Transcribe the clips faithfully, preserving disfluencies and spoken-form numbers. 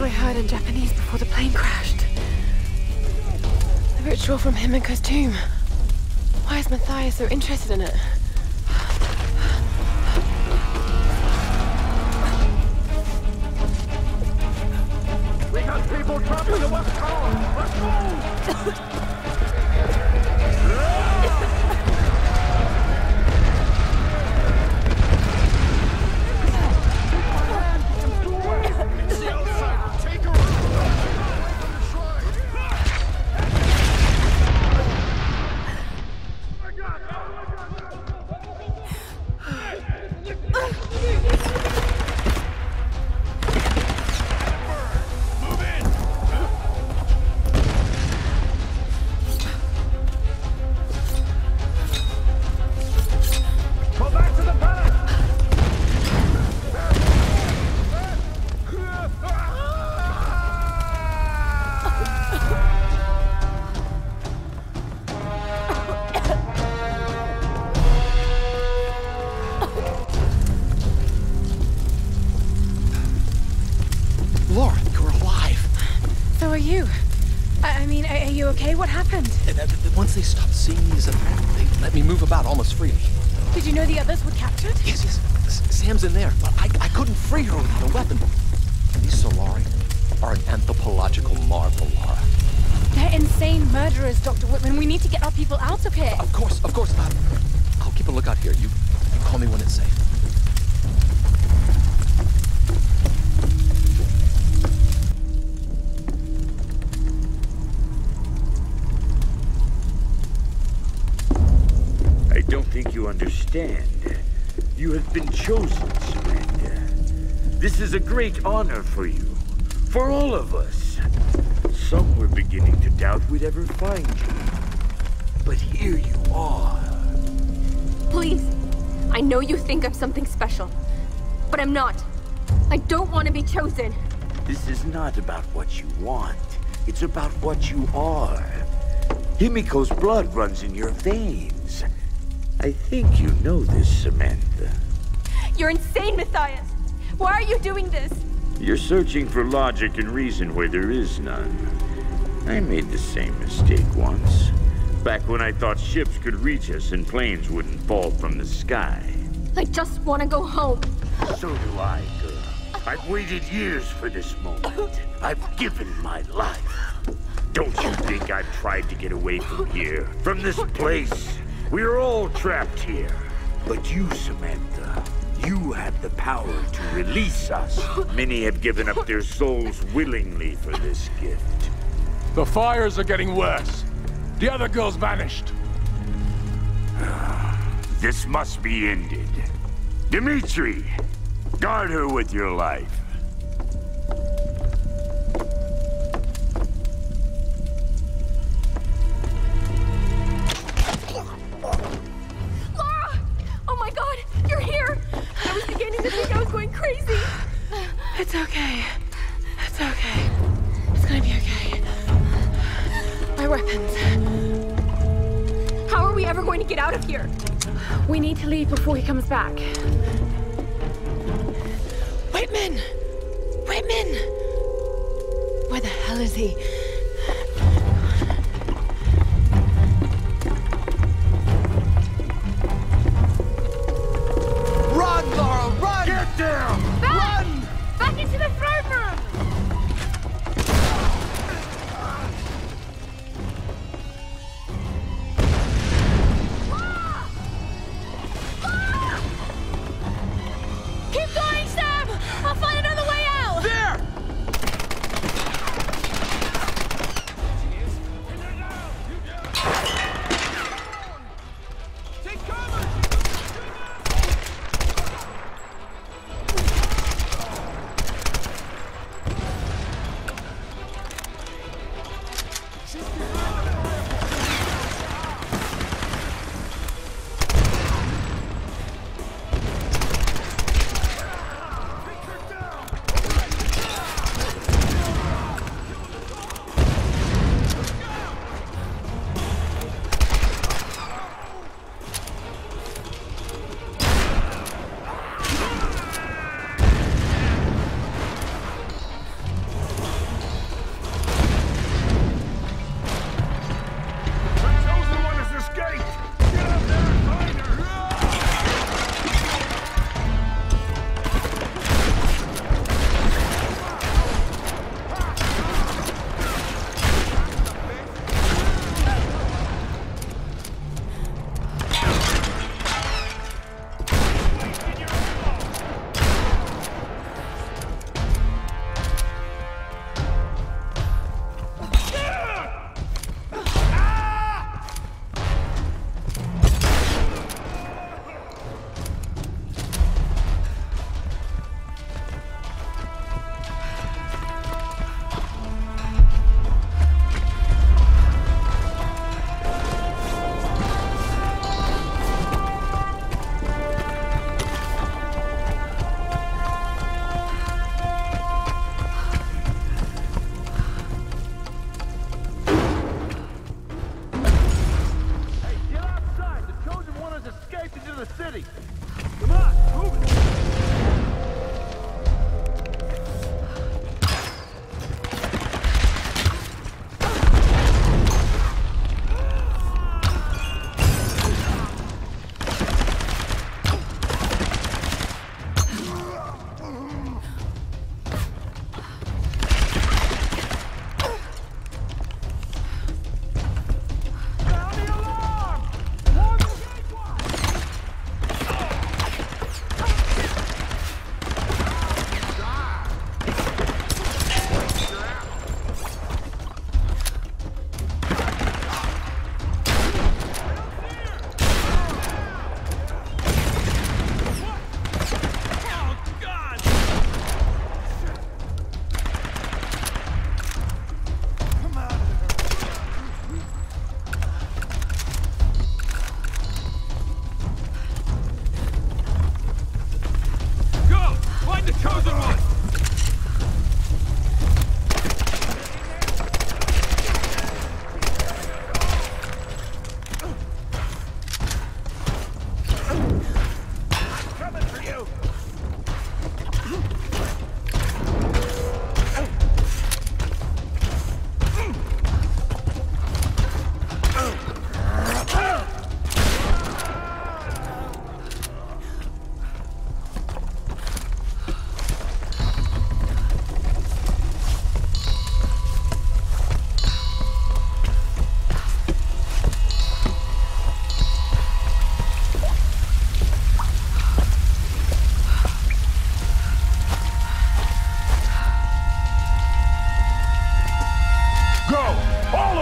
I heard in Japanese before the plane crashed. The ritual from Himiko's tomb. Why is Matthias so interested in it? We got people trapped in the West Tower! Let's move! What happened? Once they stopped seeing me as a threat, they let me move about almost freely. Did you know the others were captured? Yes, yes. Sam's in there, but I, I couldn't free her without a weapon. These Solari are an anthropological marvel, Lara. They're insane murderers, Doctor Whitman. We need to get our people out of here. Of course, of course. Uh, I'll keep a lookout here. You, you call me when it's safe. I don't think you understand. You have been chosen, Samantha. This is a great honor for you. For all of us. Some were beginning to doubt we'd ever find you. But here you are. Please. I know you think I'm something special. But I'm not. I don't want to be chosen. This is not about what you want. It's about what you are. Himiko's blood runs in your veins. I think you know this, Samantha. You're insane, Matthias! Why are you doing this? You're searching for logic and reason where there is none. I made the same mistake once. Back when I thought ships could reach us and planes wouldn't fall from the sky. I just want to go home. So do I, girl. I've waited years for this moment. I've given my life. Don't you think I've tried to get away from here? From this place? We're all trapped here. But you, Samantha, you have the power to release us. Many have given up their souls willingly for this gift. The fires are getting worse. The other girl's vanished. This must be ended. Dimitri, guard her with your life. Crazy. It's okay. It's okay. It's gonna be okay. My weapons. How are we ever going to get out of here? We need to leave before he comes back. Whitman! Whitman! Where the hell is he? Run, Lara, run! Get down! Back! Run! Back into the throne room! Keep going, Sam! I'll find another way out! There!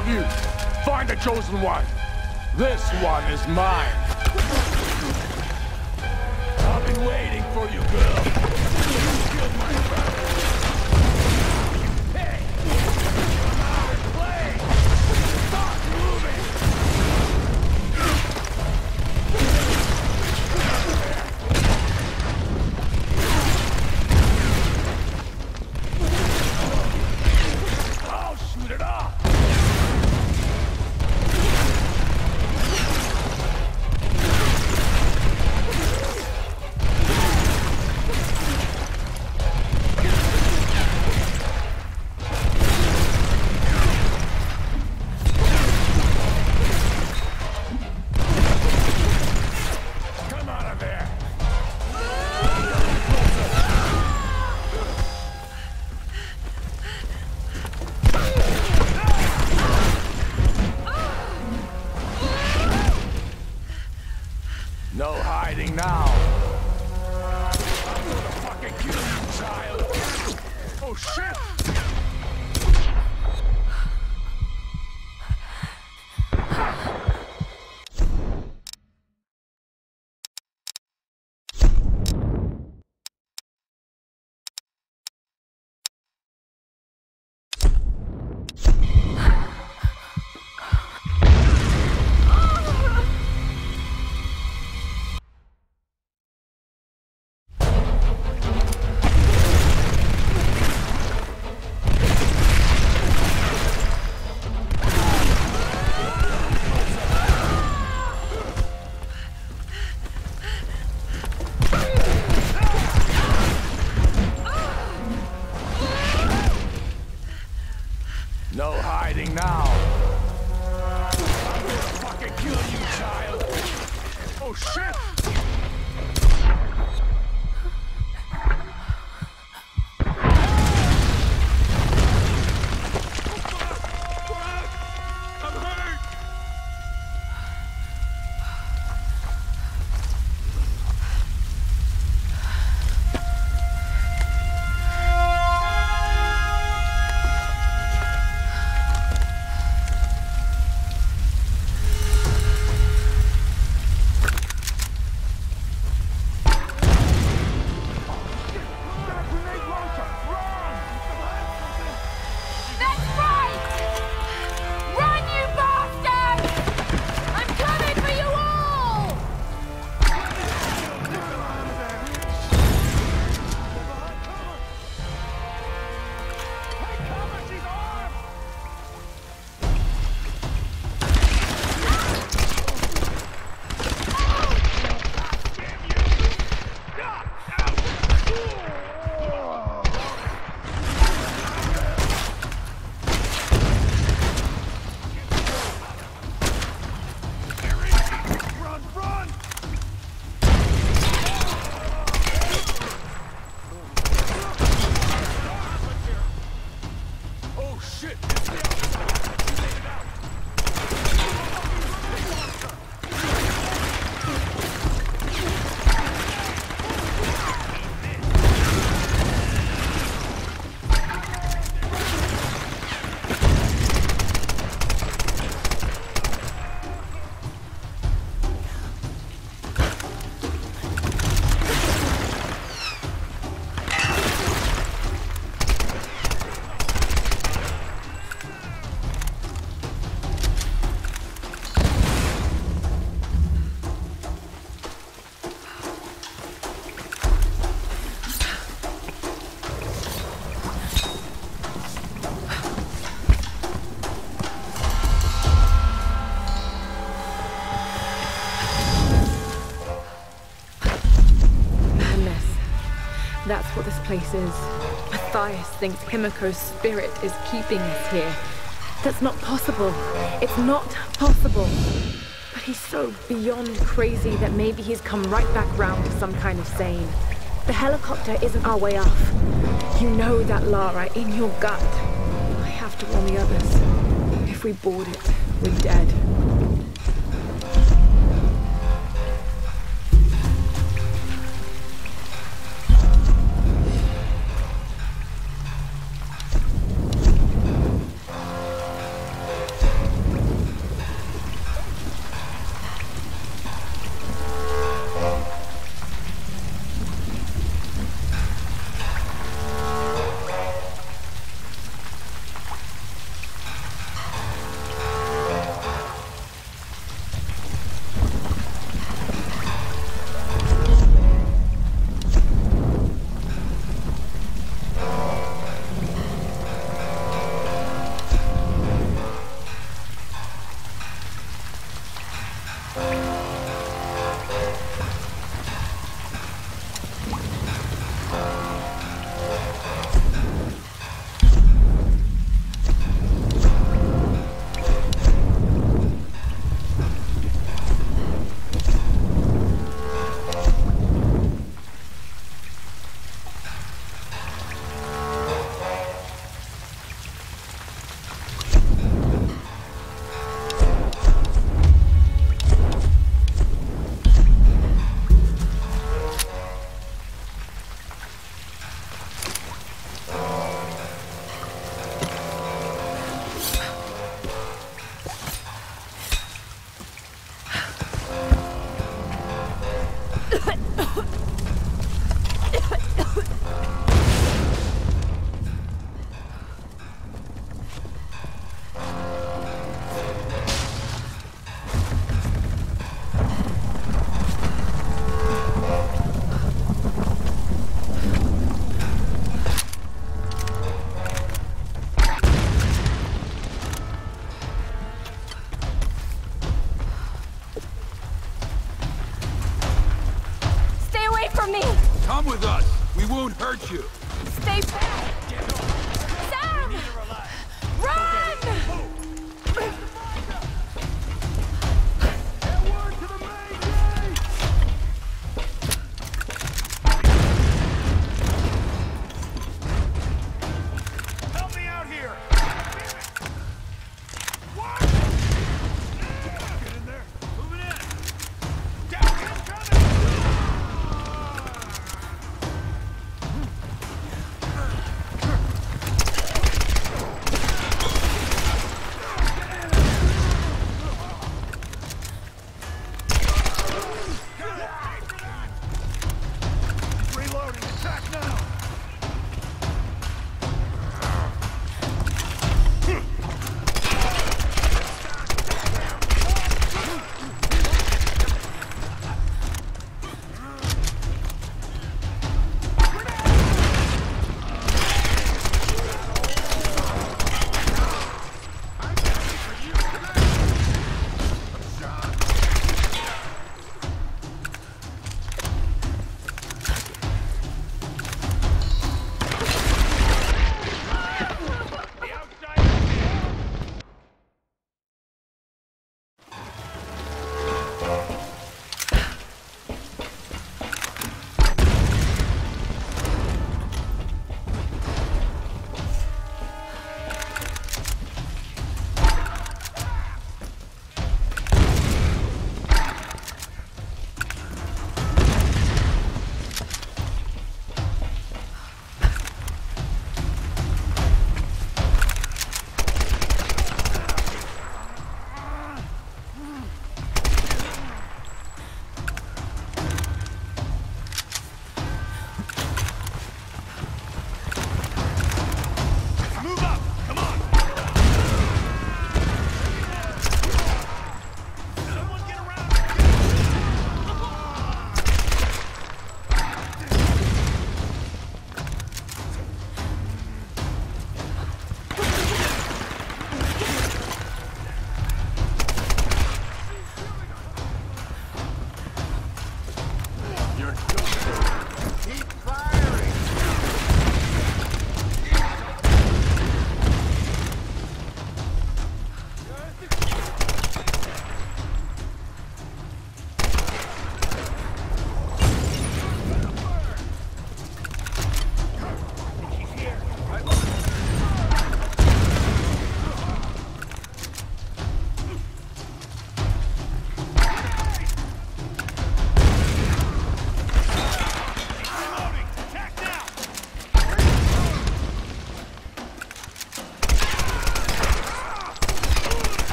of you! Find the chosen one! This one is mine! I've been waiting for you, girl! You killed my brother! Hey! Come out and play! Stop moving! I'll shoot it off! No hiding now. I'm gonna fucking kill you, child. Oh shit! No hiding now. I'm gonna fucking kill you, child. Oh shit! I'm hurt! That's what this place is. Matthias thinks Himiko's spirit is keeping us here. That's not possible. It's not possible. But he's so beyond crazy that maybe he's come right back round to some kind of sane. The helicopter isn't our way off. You know that, Lara, in your gut. I have to warn the others. If we board it, we're dead.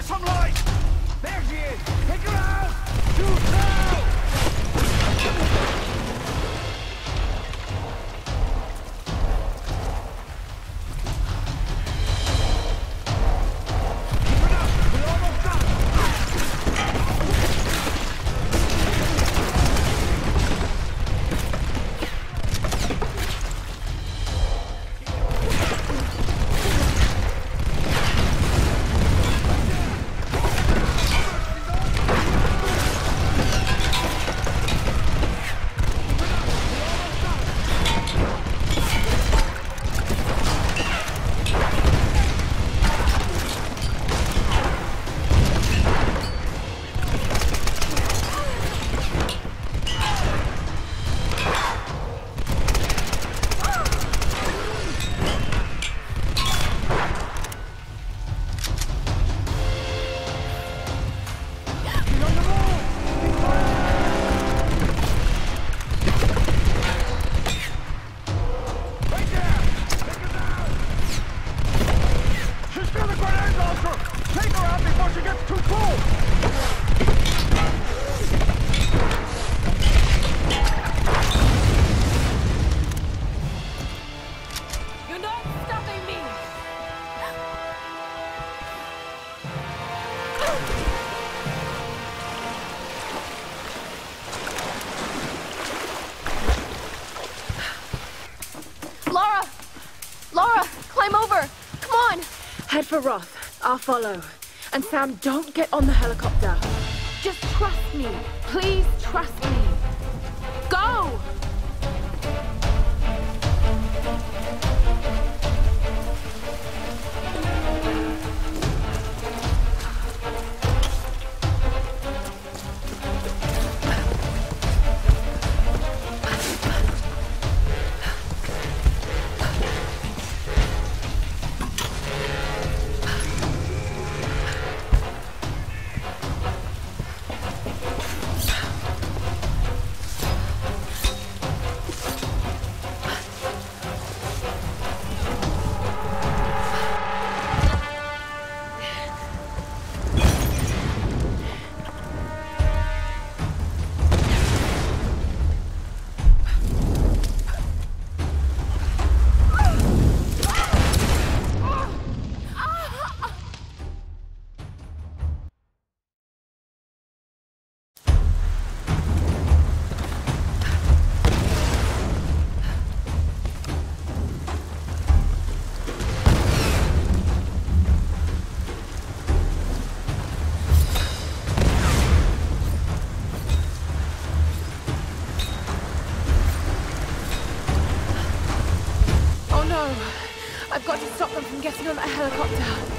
some light! There she is! Take her out! Shoot now! Keep it up! We're almost done! Head for Roth. I'll follow. And Sam, don't get on the helicopter. Just trust me. Please trust me. Go! I've got to stop them from getting on that helicopter.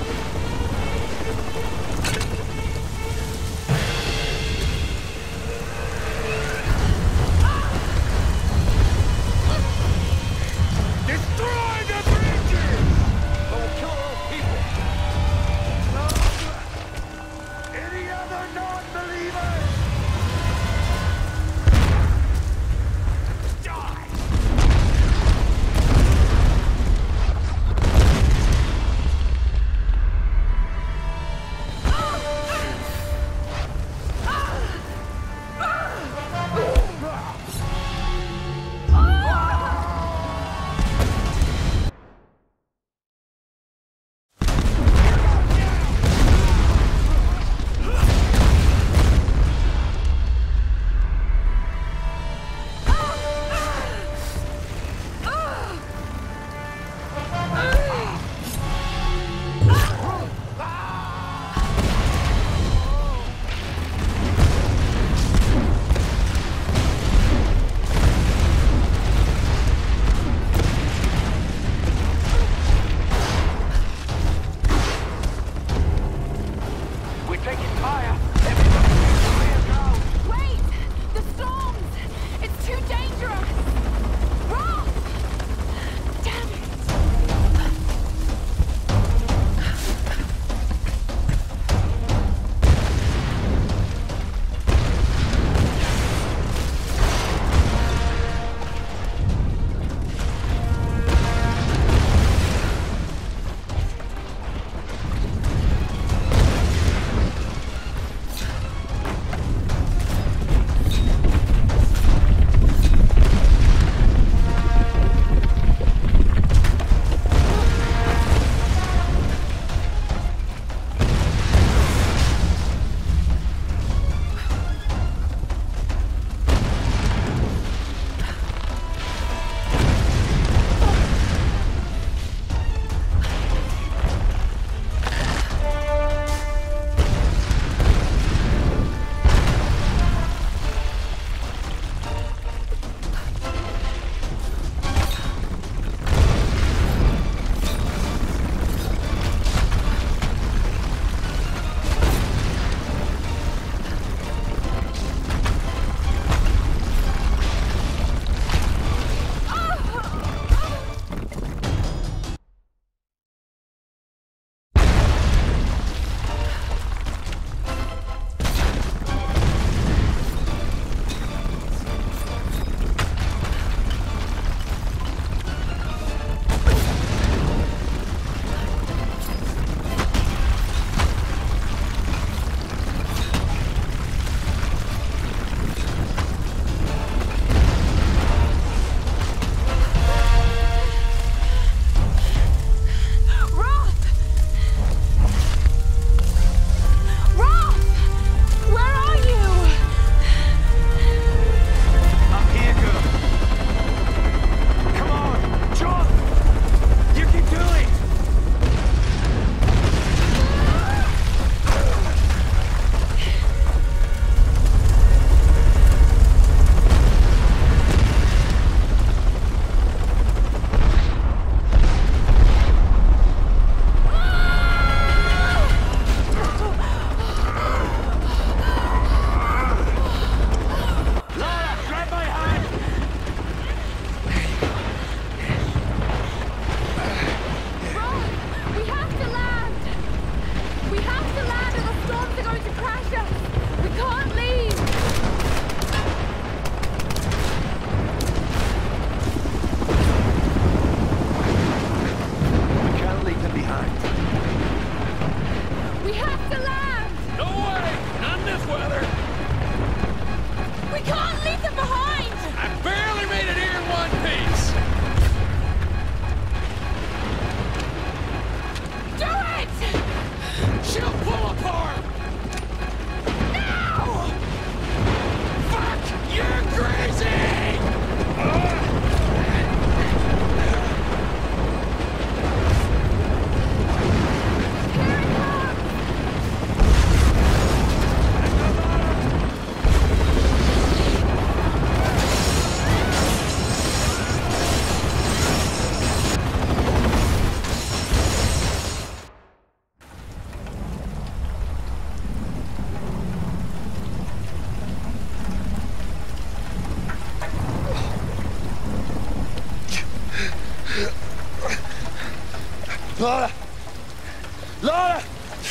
Lara! Lara!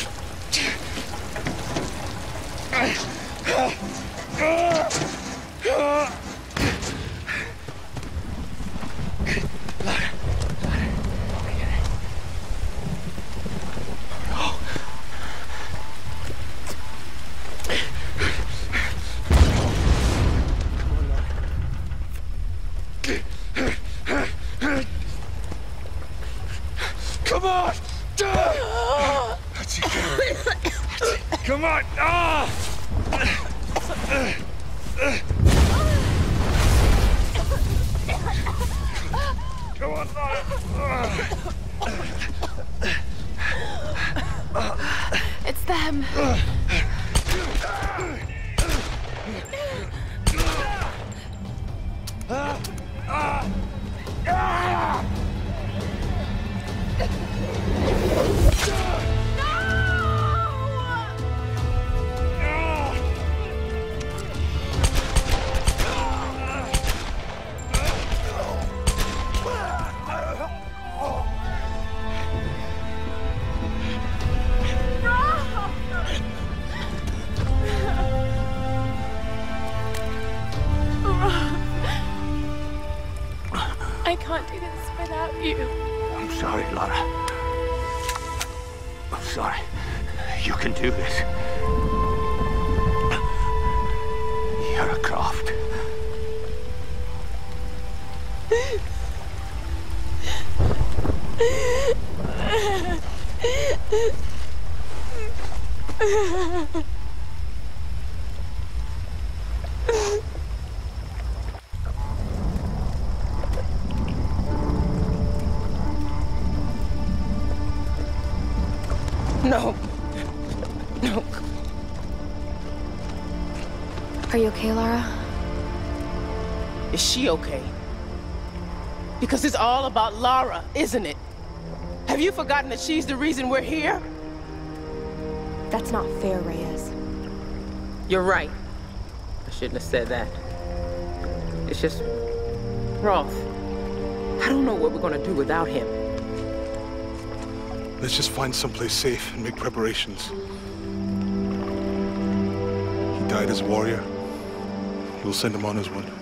Come on! That's it. That's it. Come on! Ah! Come on, It's them. I can't do this without you. I'm sorry, Lara. I'm sorry. You can do this. You're a Croft. No. No. Are you okay, Lara? Is she okay? Because it's all about Lara, isn't it? Have you forgotten that she's the reason we're here? That's not fair, Reyes. You're right. I shouldn't have said that. It's just... Roth. I don't know what we're gonna do without him. Let's just find someplace safe and make preparations. He died as a warrior. We'll send him on as one.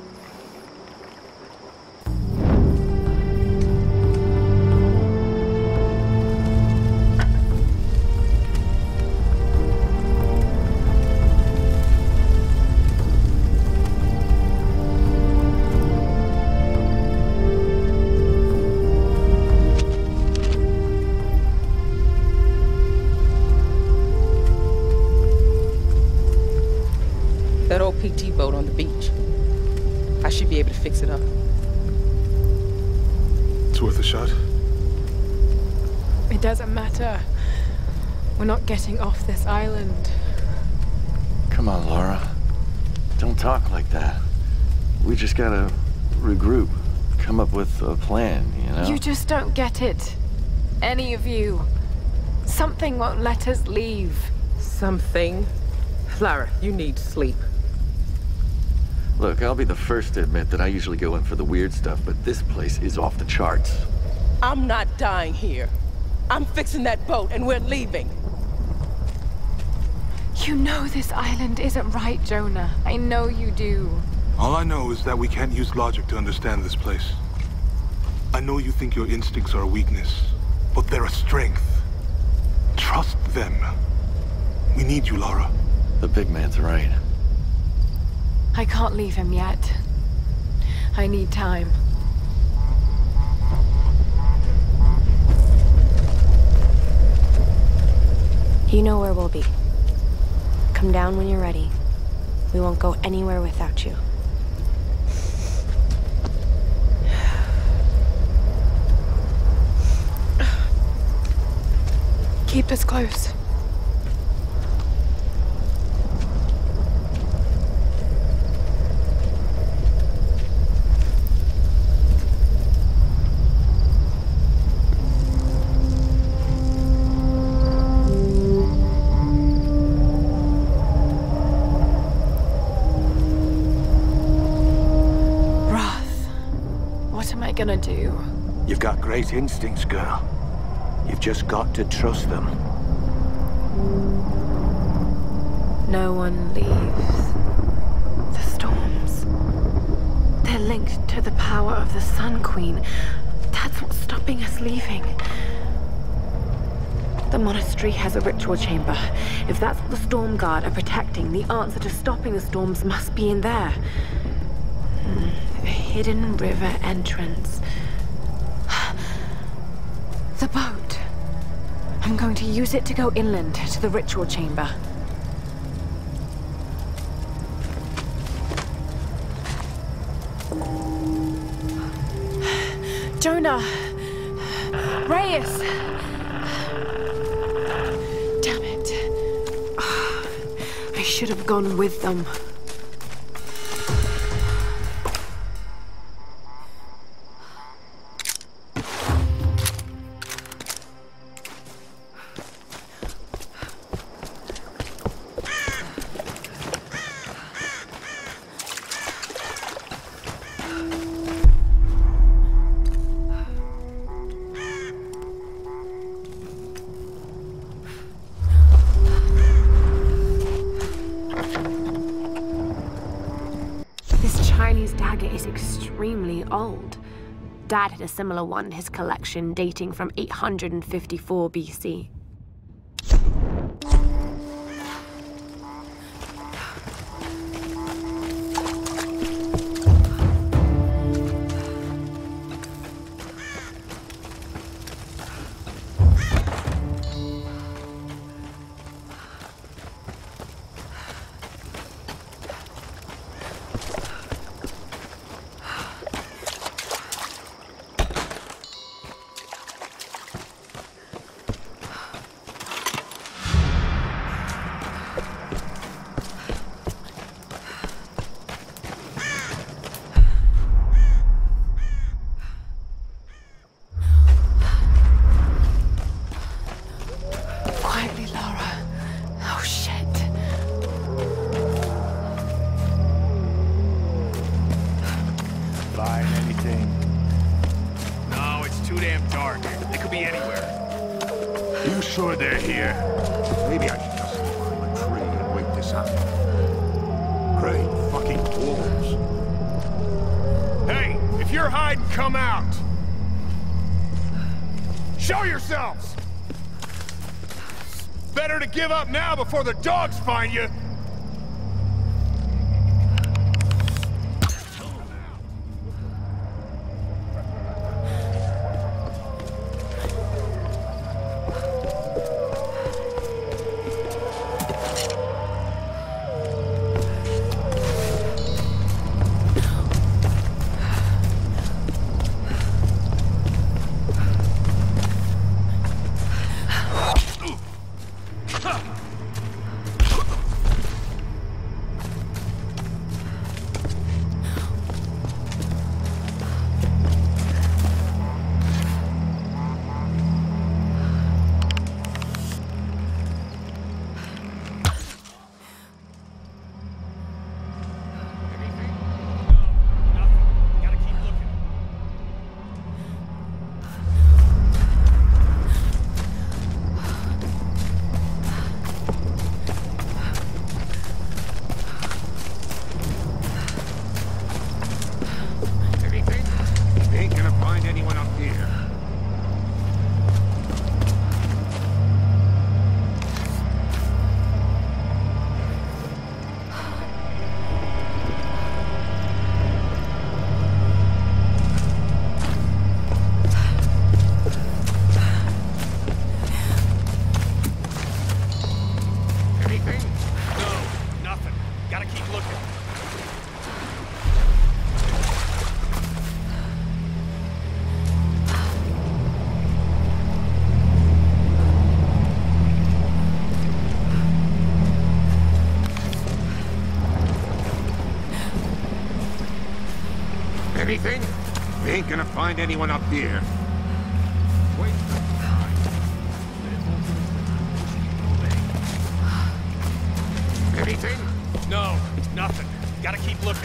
That old P T boat on the beach. I should be able to fix it up. It's worth a shot. It doesn't matter. We're not getting off this island. Come on, Lara. Don't talk like that. We just gotta regroup. Come up with a plan, you know? You just don't get it. Any of you. Something won't let us leave. Something? Lara, you need sleep. Look, I'll be the first to admit that I usually go in for the weird stuff, but this place is off the charts. I'm not dying here. I'm fixing that boat and we're leaving. You know this island isn't right, Jonah. I know you do. All I know is that we can't use logic to understand this place. I know you think your instincts are a weakness, but they're a strength. Trust them. We need you, Lara. The big man's right. I can't leave him yet. I need time. You know where we'll be. Come down when you're ready. We won't go anywhere without you. Keep us close. You've got great instincts, girl. You've just got to trust them. No one leaves. The storms. They're linked to the power of the Sun Queen. That's what's stopping us leaving. The monastery has a ritual chamber. If that's what the Storm Guard are protecting, the answer to stopping the storms must be in there. Hmm. A hidden river entrance. The boat. I'm going to use it to go inland to the ritual chamber. Jonah! Reyes! Damn it. I should have gone with them. Old. Dad had a similar one in his collection dating from eight hundred fifty-four B C. Sure they're here. Maybe I should just climb a tree and wait this out. Great fucking wolves. Hey, if you're hiding, come out! Show yourselves! Better to give up now before the dogs find you! Anything? We ain't gonna find anyone up here. Wait. Anything? No, nothing. Gotta keep looking.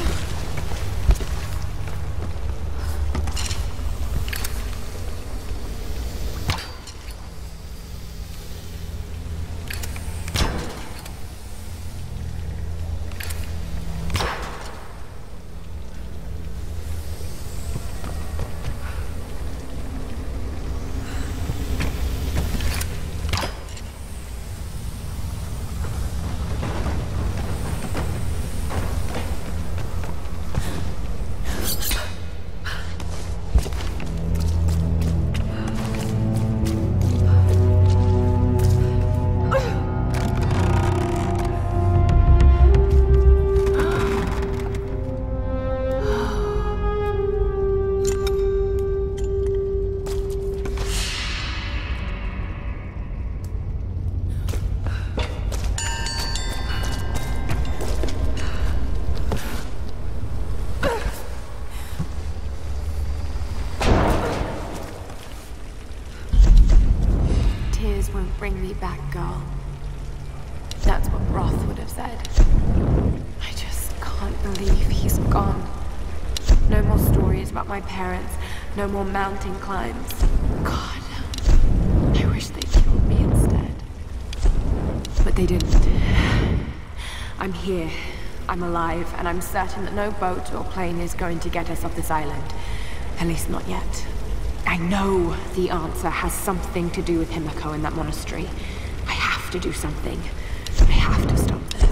Bring me back, girl. That's what Roth would have said. I just can't believe he's gone. No more stories about my parents. No more mountain climbs. God, I wish they'd killed me instead. But they didn't. I'm here. I'm alive, and I'm certain that no boat or plane is going to get us off this island. At least not yet. I know the answer has something to do with Himiko and that monastery. I have to do something. I have to stop this.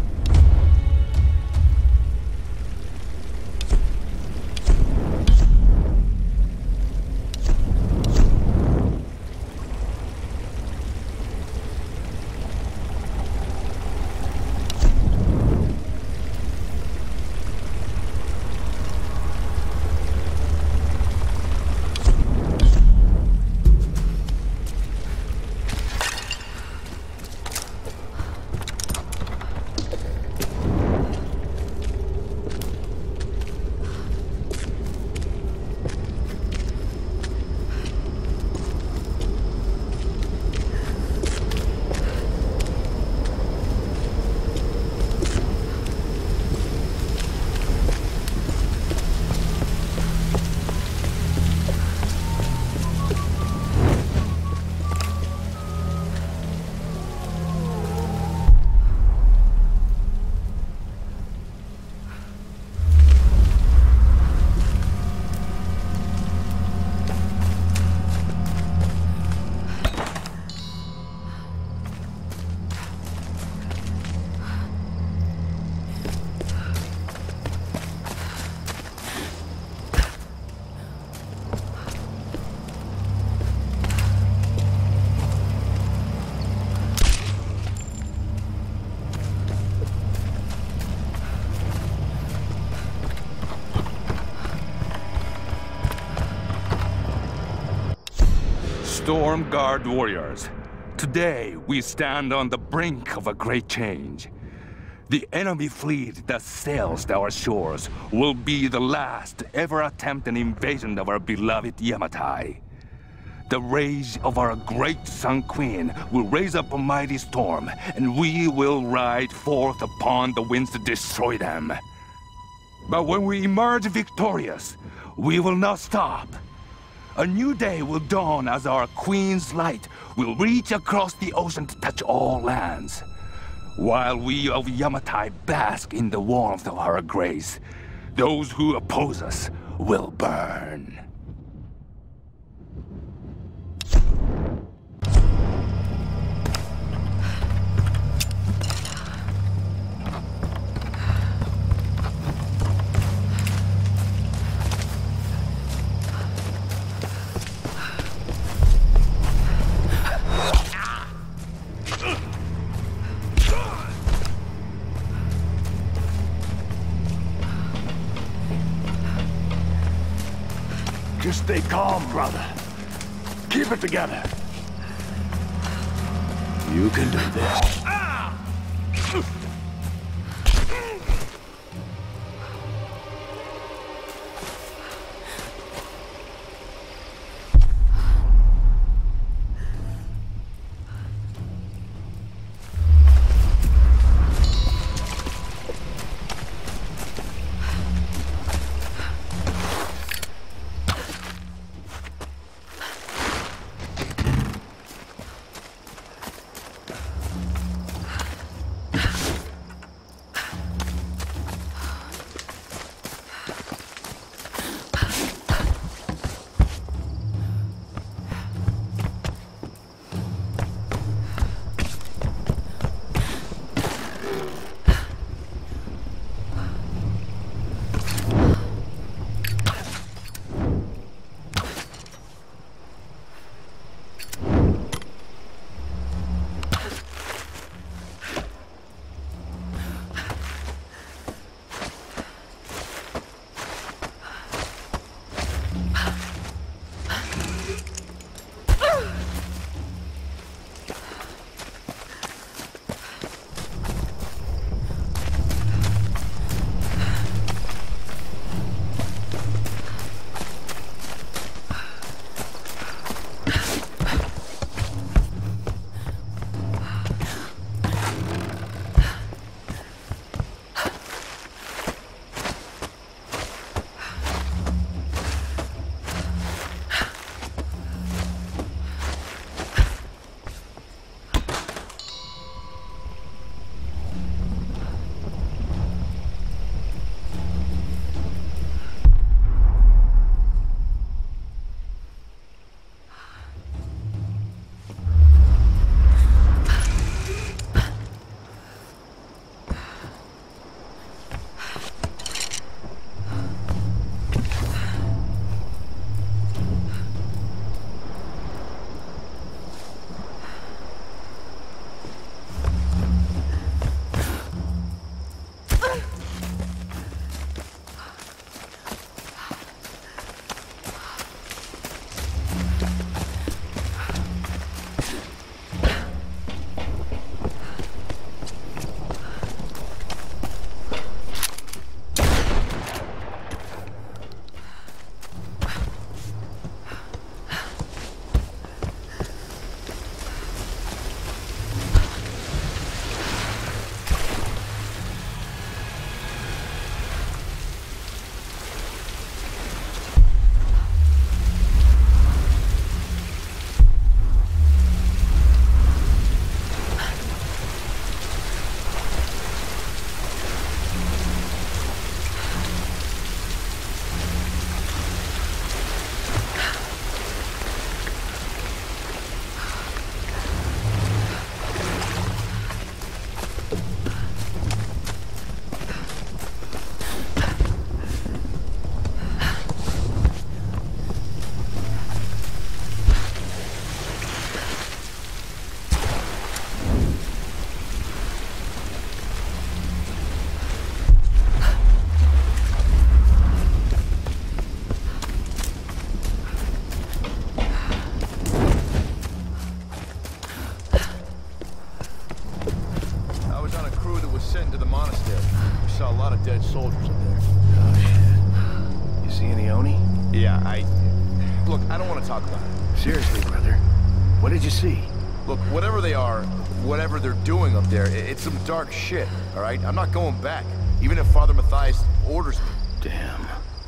Stormguard warriors, today we stand on the brink of a great change. The enemy fleet that sails our shores will be the last ever attempt an invasion of our beloved Yamatai. The rage of our great Sun Queen will raise up a mighty storm, and we will ride forth upon the winds to destroy them. But when we emerge victorious, we will not stop. A new day will dawn as our Queen's light will reach across the ocean to touch all lands. While we of Yamatai bask in the warmth of her grace, those who oppose us will burn. Just stay calm, brother. Keep it together. You can do this. See any Oni? Yeah, I... Look, I don't want to talk about it. Seriously, brother. What did you see? Look, whatever they are, whatever they're doing up there, it's some dark shit, all right? I'm not going back, even if Father Matthias orders me. Damn.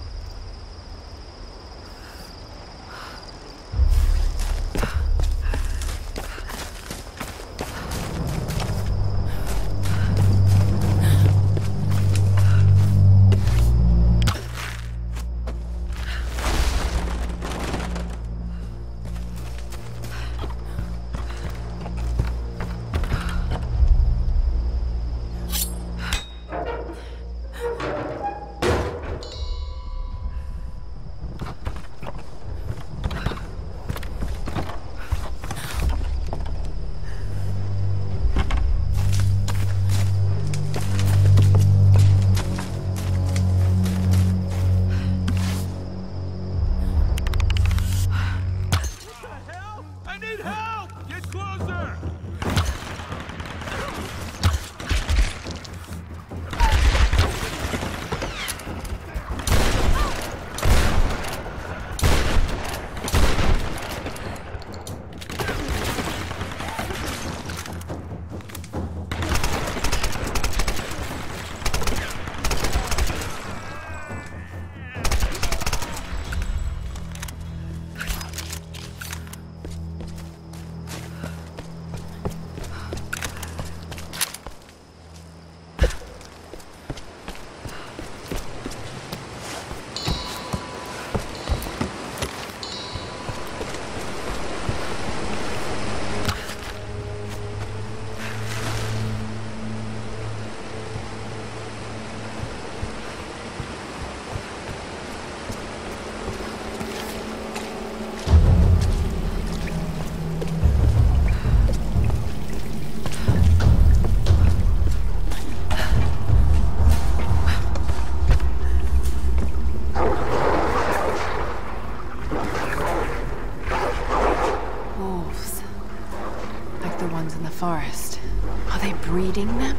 Forest. Are they breeding them?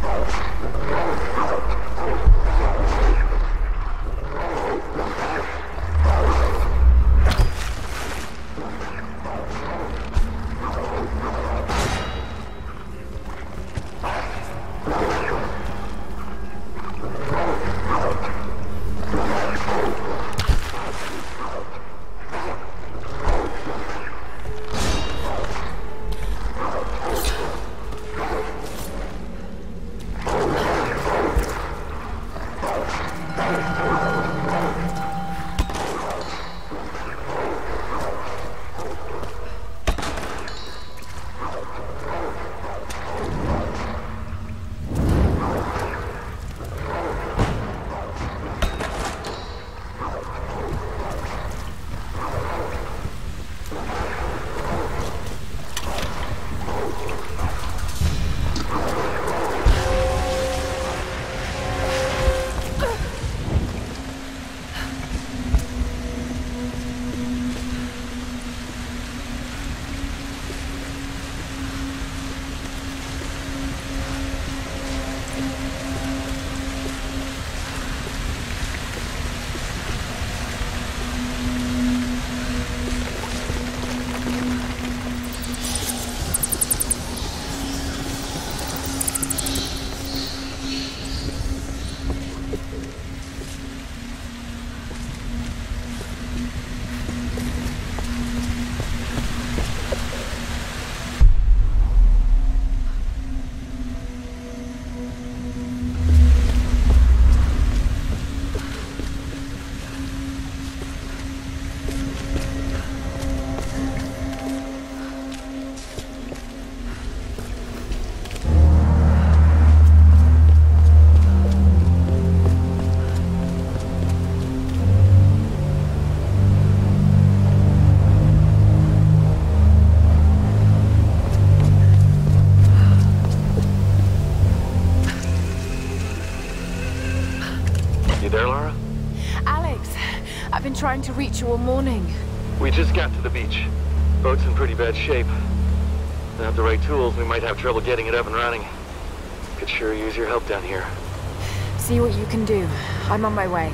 I've been trying to reach you all morning. We just got to the beach. Boat's in pretty bad shape. Without the right tools, we might have trouble getting it up and running. Could sure use your help down here. See what you can do. I'm on my way.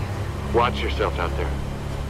Watch yourself out there.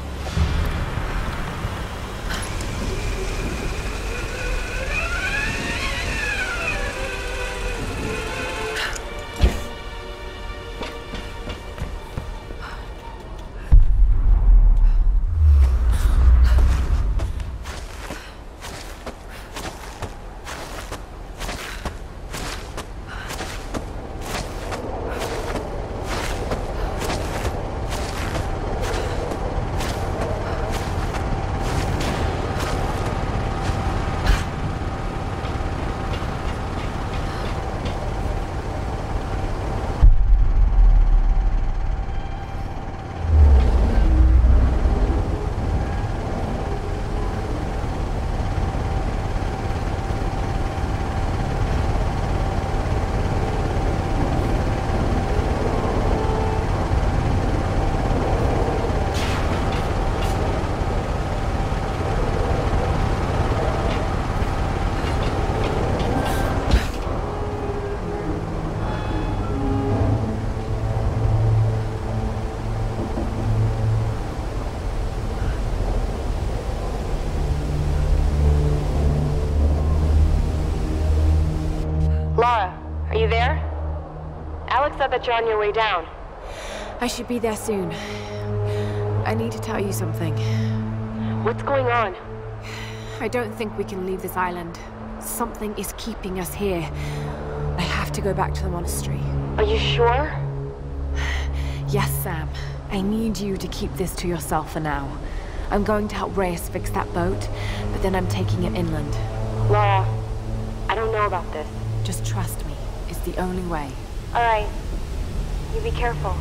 Lara, are you there? Alex said that you're on your way down. I should be there soon. I need to tell you something. What's going on? I don't think we can leave this island. Something is keeping us here. I have to go back to the monastery. Are you sure? Yes, Sam. I need you to keep this to yourself for now. I'm going to help Reyes fix that boat, but then I'm taking it inland. Lara, I don't know about this. Just trust me. It's the only way. All right. You be careful.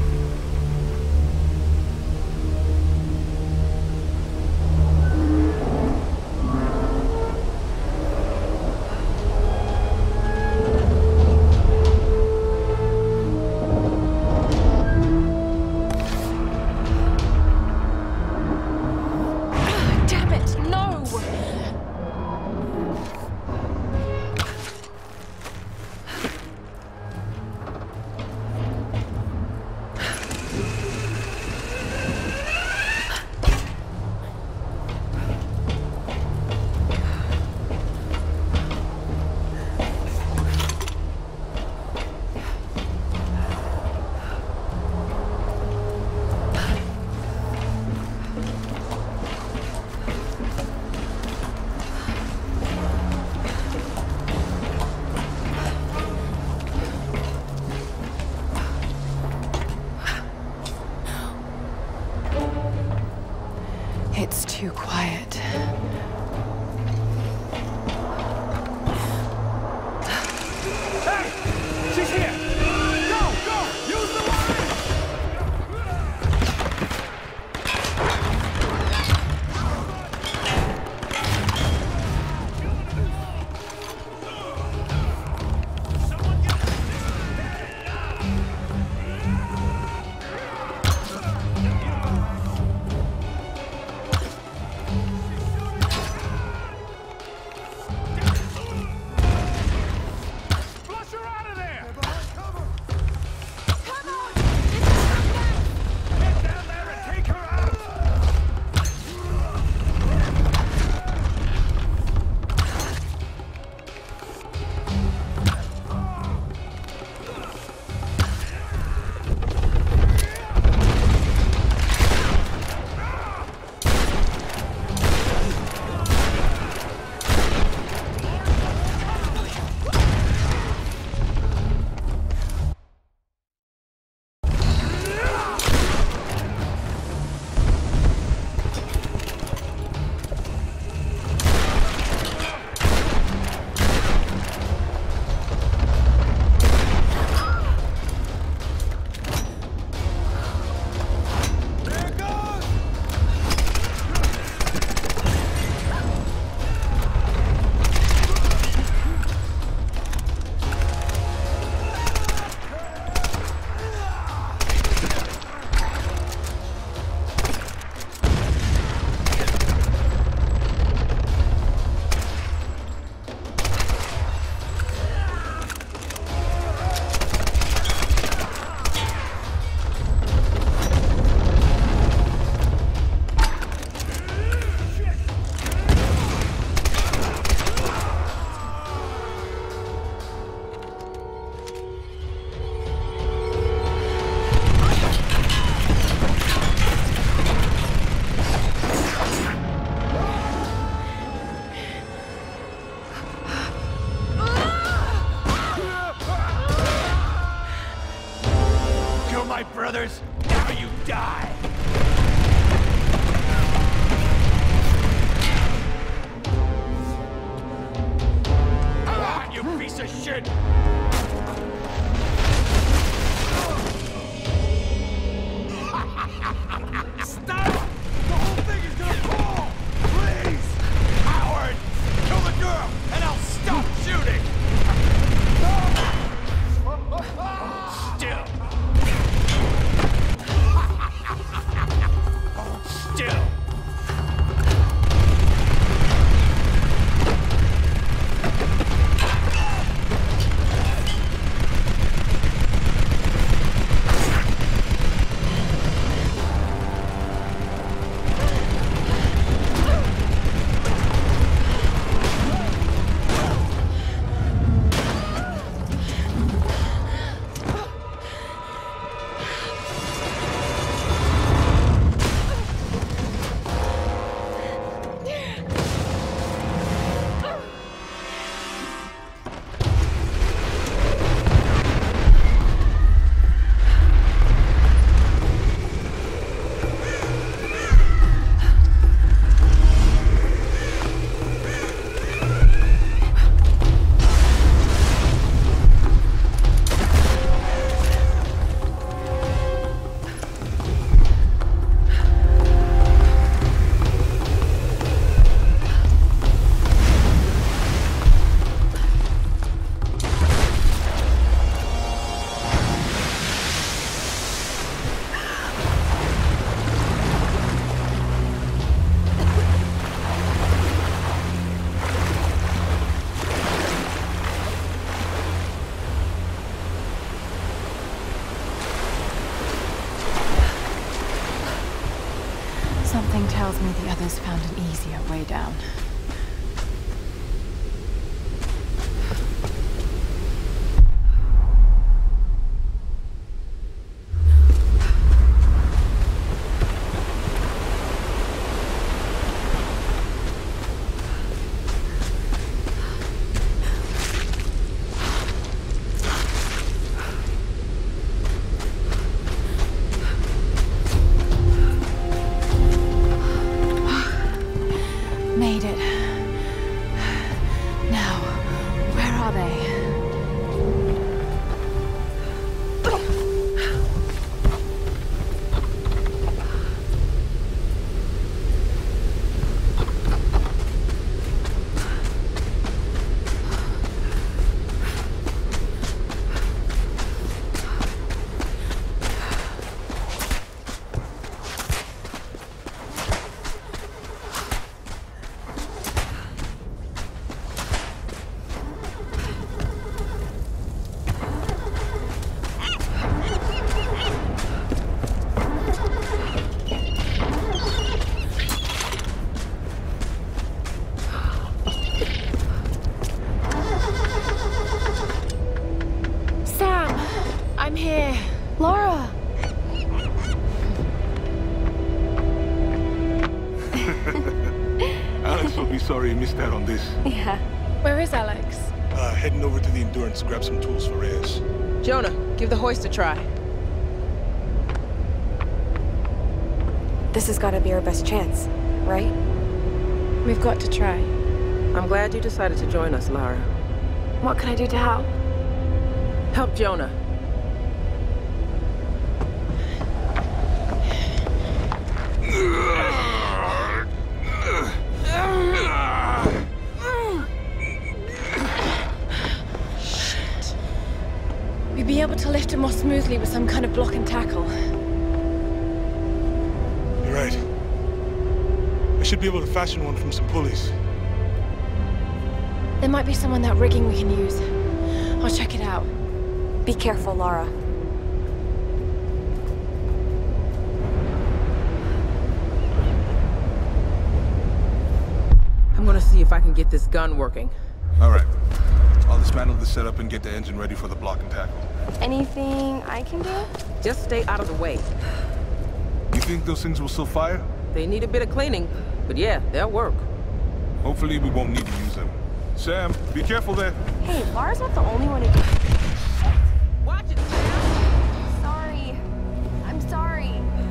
Damn it, no! It's too quiet. Hey! She's here! Go! Go! Use the die! Ah, you piece of shit! Stop! The whole thing is gonna fall! Please! Howard! Kill the girl, and I'll stop shooting! Still! Still! Something tells me the others found an easier way down. Made it. Now, where are they? I'm here. Laura! Alex will be sorry he missed out on this. Yeah. Where is Alex? Uh, heading over to the Endurance to grab some tools for Reyes. Jonah, give the hoist a try. This has got to be our best chance, right? We've got to try. I'm glad you decided to join us, Lara. What can I do to help? Help Jonah. Shit. We'd be able to lift him more smoothly with some kind of block and tackle. You're right. I should be able to fashion one from some pulleys. There might be some on that rigging we can use. I'll check it out. Be careful, Lara. I'm gonna see if I can get this gun working. All right. I'll dismantle the setup and get the engine ready for the block and tackle. Anything I can do? Just stay out of the way. You think those things will still fire? They need a bit of cleaning, but yeah, they'll work. Hopefully we won't need to use them. Sam, be careful there. Hey, Lara's not the only one who... Watch it, Sam! Sorry. I'm sorry.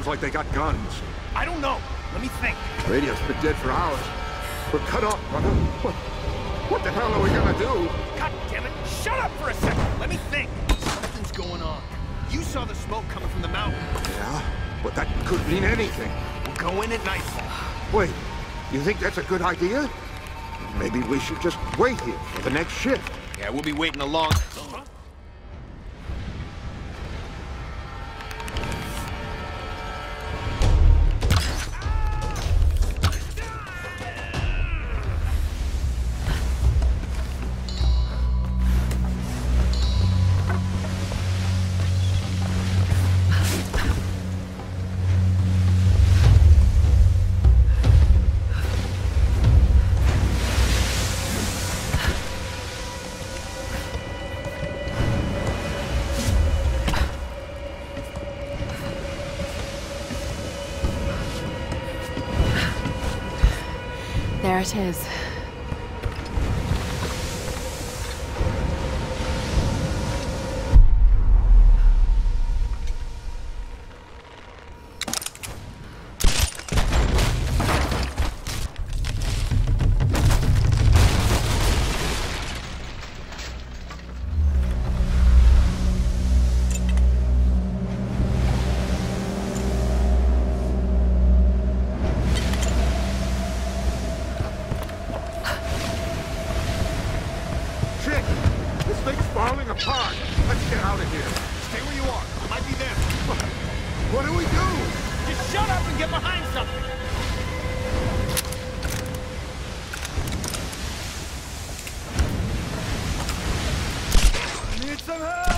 like they got guns. I don't know. Let me think. Radio's been dead for hours. We're cut off, brother. What, what the hell are we gonna do? God damn it! Shut up for a second! Let me think! Something's going on. You saw the smoke coming from the mountain. Yeah, but that could mean anything. We'll go in at nightfall. Wait, you think that's a good idea? Maybe we should just wait here for the next shift. Yeah, we'll be waiting a long... There it is. apart. Let's get out of here. Stay where you are. It might be them. What do we do? Just shut up and get behind something. I need some help.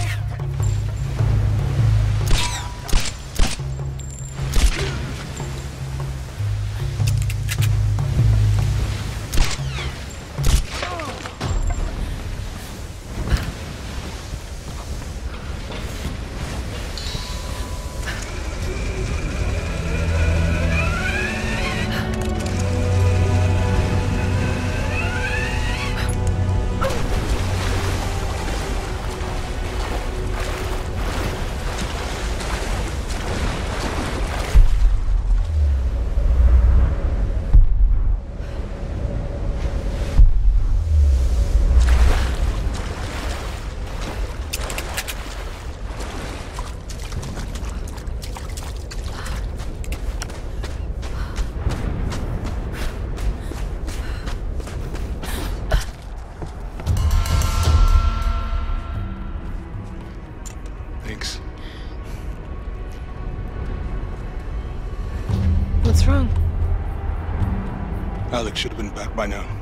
What's wrong? Alex should have been back by now.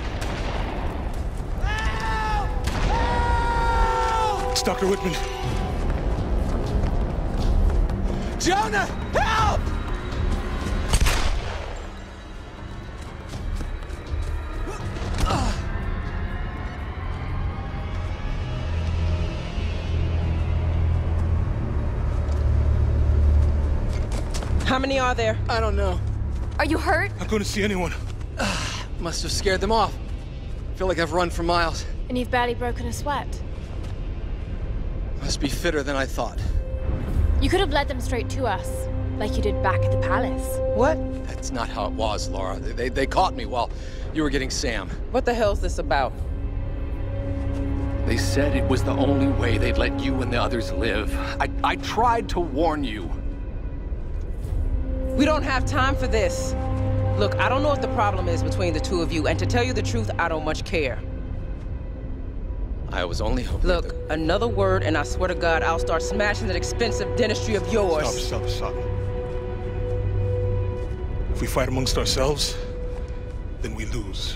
Help! Help! It's Doctor Whitman. Jonah! Help! How many are there? I don't know. Are you hurt? I couldn't see anyone. Must have scared them off. Feel like I've run for miles. And you've barely broken a sweat. Must be fitter than I thought. You could have led them straight to us, like you did back at the palace. What? That's not how it was, Laura. They, they, they caught me while you were getting Sam. What the hell's this about? They said it was the only way they'd let you and the others live. I, I tried to warn you. We don't have time for this. Look, I don't know what the problem is between the two of you, and to tell you the truth, I don't much care. I was only hoping Look, that... another word, and I swear to God, I'll start smashing that expensive dentistry of yours. Stop, stop, stop. If we fight amongst ourselves, then we lose.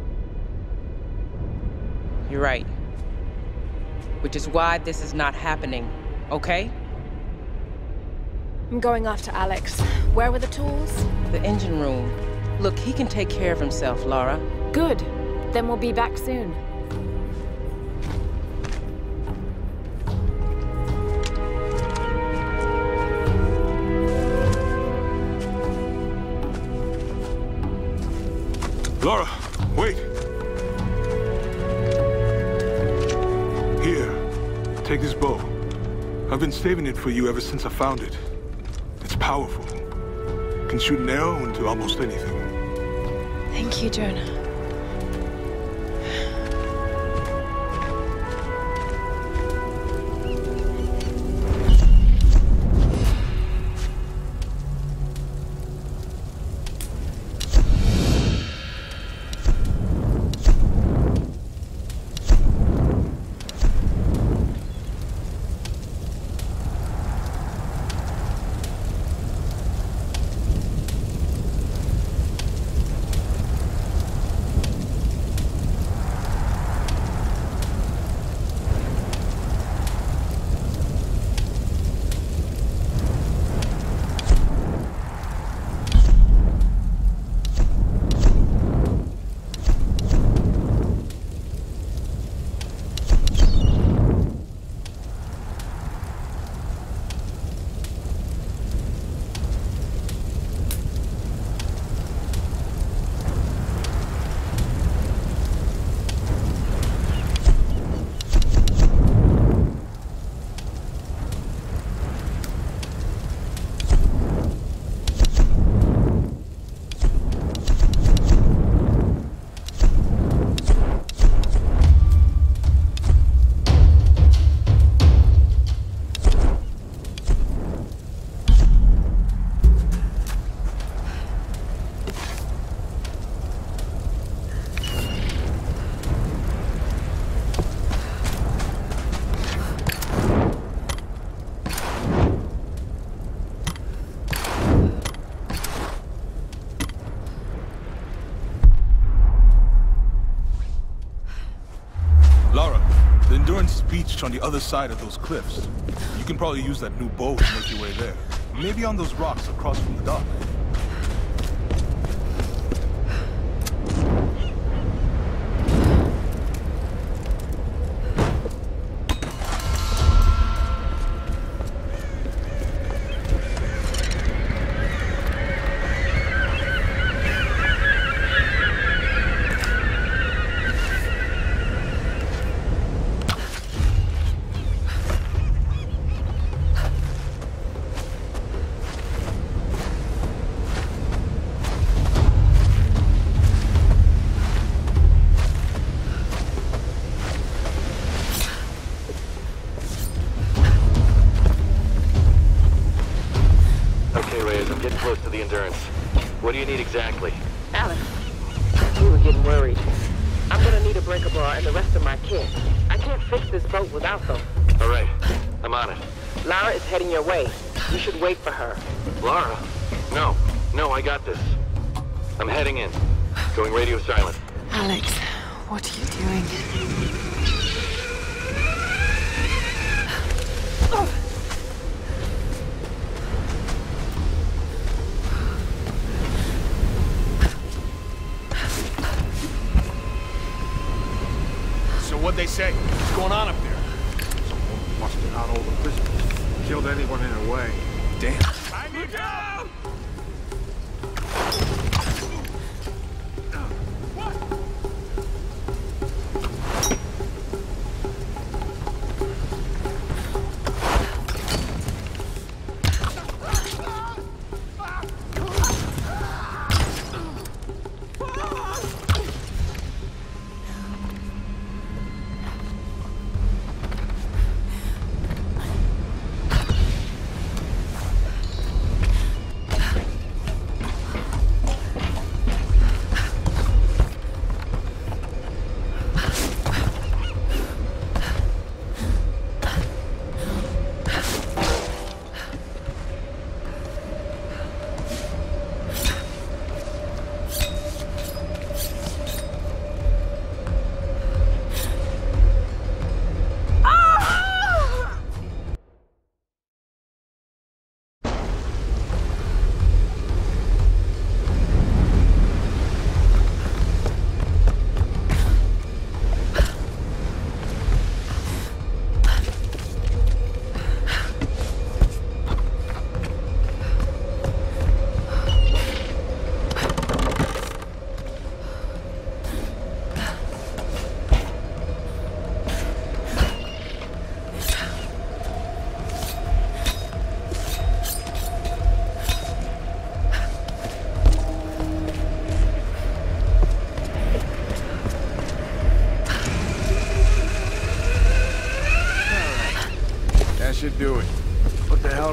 You're right. Which is why this is not happening, okay? I'm going after Alex. Where were the tools? The engine room. Look, he can take care of himself, Laura. Good. Then we'll be back soon. Laura, wait. Here, take this bow. I've been saving it for you ever since I found it. It's powerful. Can shoot an arrow into almost anything. Thank you, Jonah. On the other side of those cliffs. You can probably use that new bow to make your way there. Maybe on those rocks across from the dock. What do you need exactly? Alex, we were getting worried. I'm gonna need a breaker bar and the rest of my kit. I can't fix this boat without them. All right, I'm on it. Lara is heading your way. You should wait for her. Lara? No, no, I got this. I'm heading in. Going radio silent. Alex, what are you doing? Oh. What'd they say? What's going on up there? Someone busted out all the prisoners. Killed anyone in their way. Damn. I need help!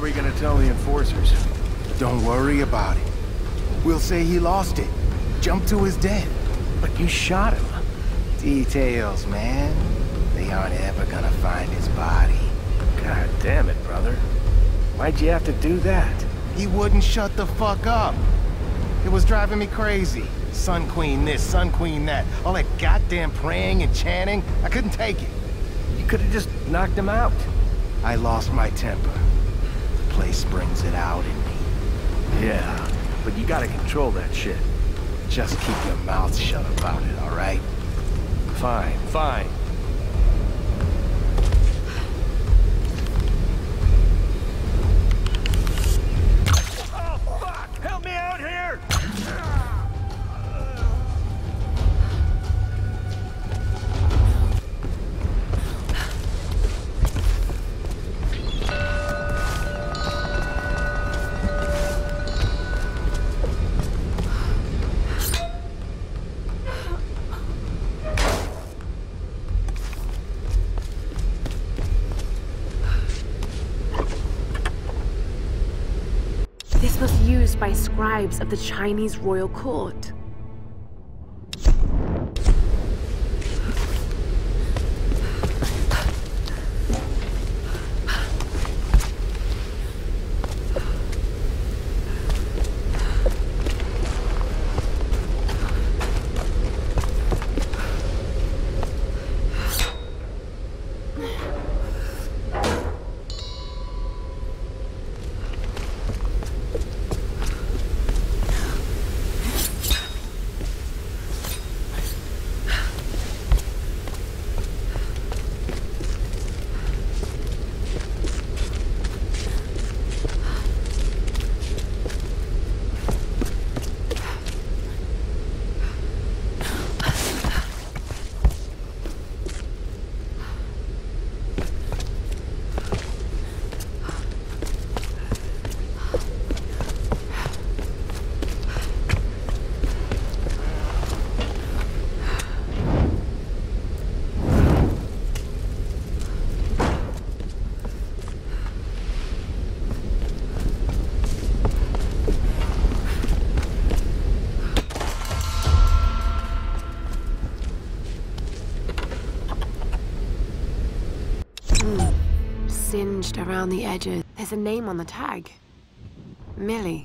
are we gonna tell the enforcers? Don't worry about it. We'll say he lost it. Jumped to his death. But you shot him. Details, man. They aren't ever gonna find his body. God damn it, brother. Why'd you have to do that? He wouldn't shut the fuck up. It was driving me crazy. Sun Queen this, Sun Queen that. All that goddamn praying and chanting. I couldn't take it. You could have just knocked him out. I lost my temper. The place brings it out in me. Yeah, but you gotta control that shit. Just keep your mouth shut about it, all right? Fine, fine. Oh, fuck! Help me out here! This was used by scribes of the Chinese royal court. Singed around the edges. There's a name on the tag. Millie.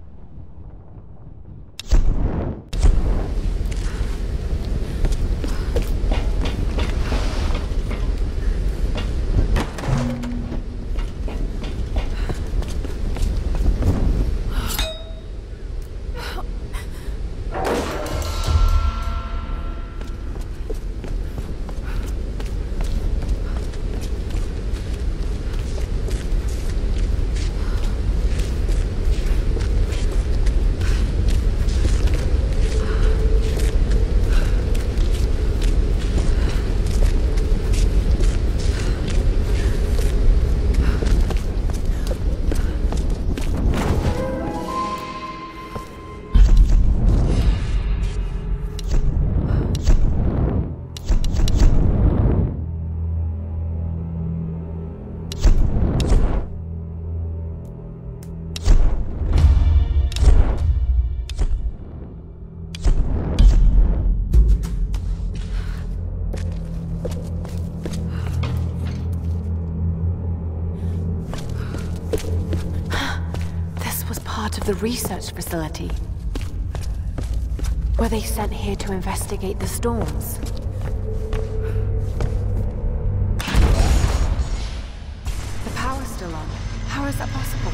The research facility. Were they sent here to investigate the storms? The power's still on. How is that possible?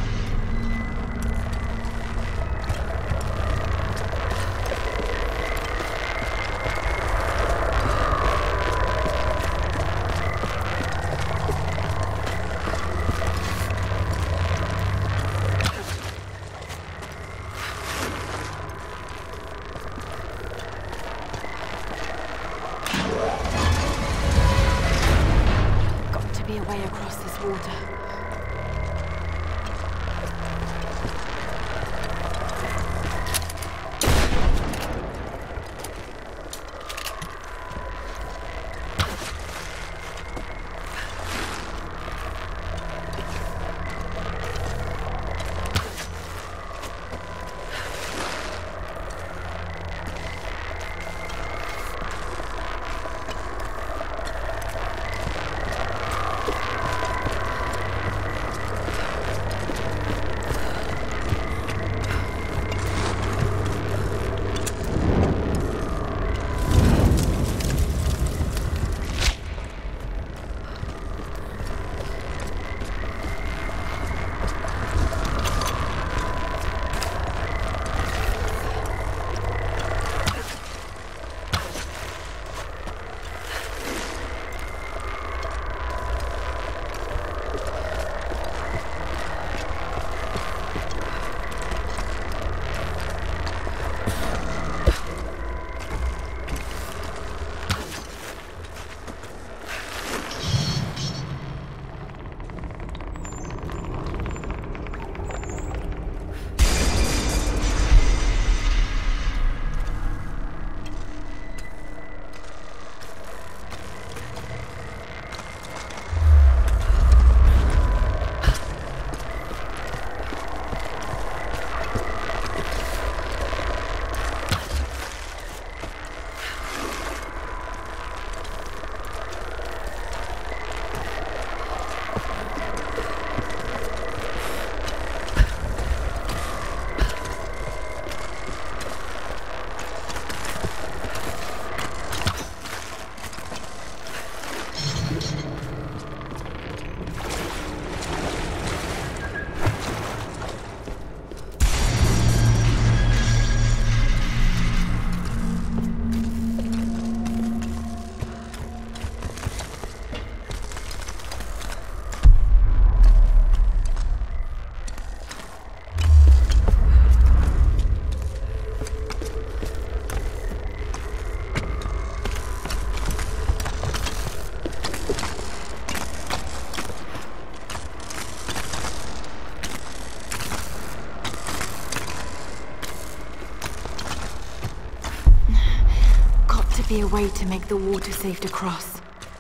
be a way to make the water safe to cross.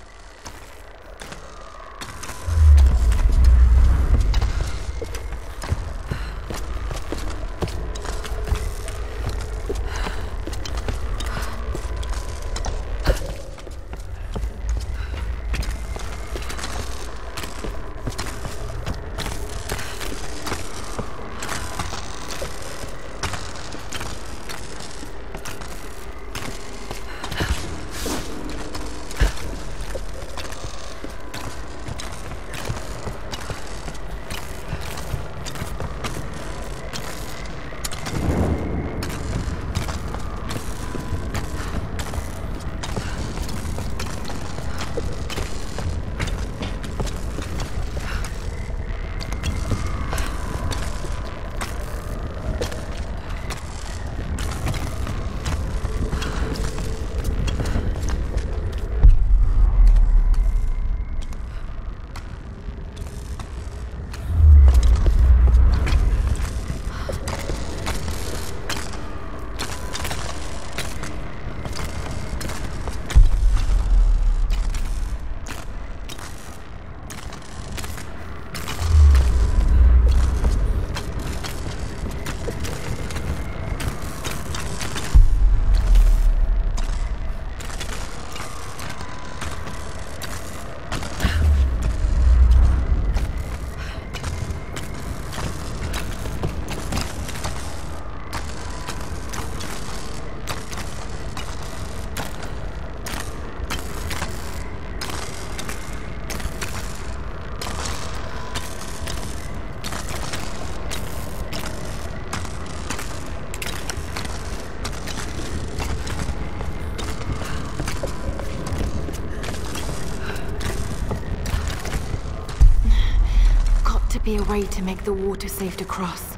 Be a way to make the water safe to cross.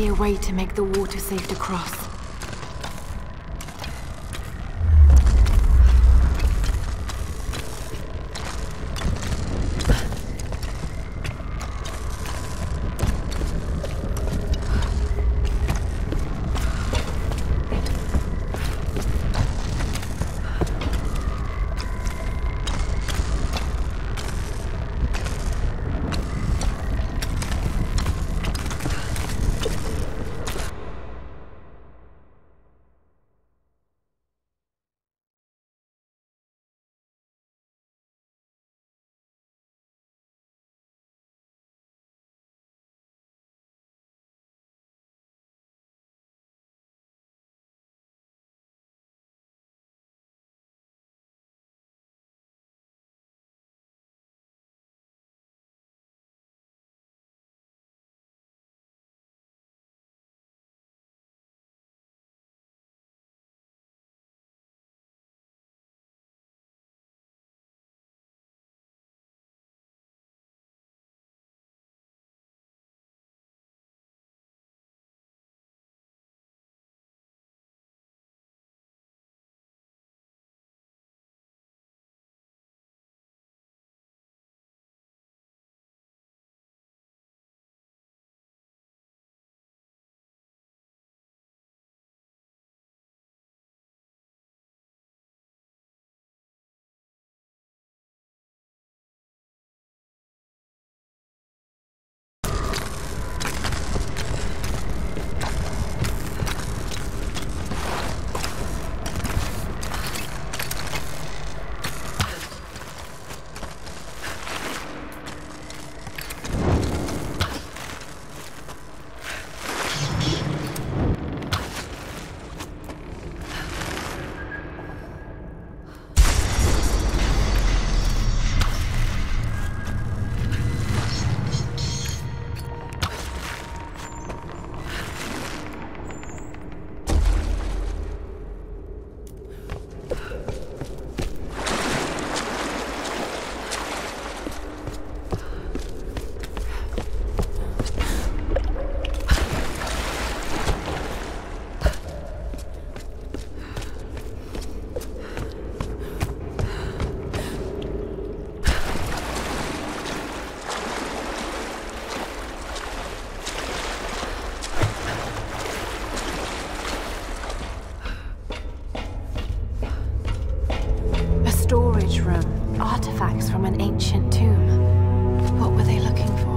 be a way to make the water safe to cross. Storage room. Artifacts from an ancient tomb. What were they looking for?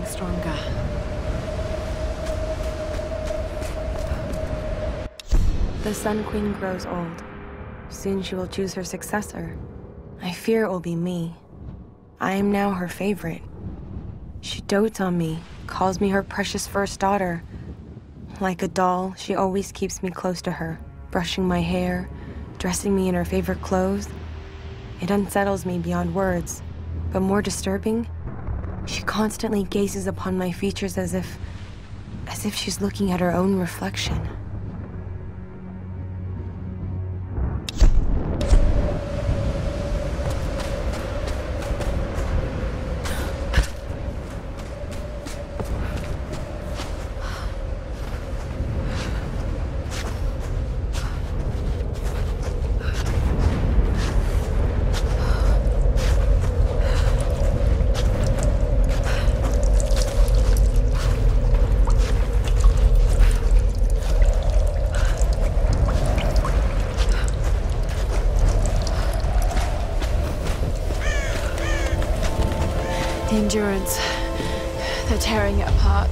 stronger. The Sun Queen grows old. Soon she will choose her successor. I fear it will be me. I am now her favorite. She dotes on me, calls me her precious first daughter. Like a doll, she always keeps me close to her, brushing my hair, dressing me in her favorite clothes. It unsettles me beyond words, but more disturbing, she constantly gazes upon my features as if... as if she's looking at her own reflection. The Endurance. They're tearing it apart.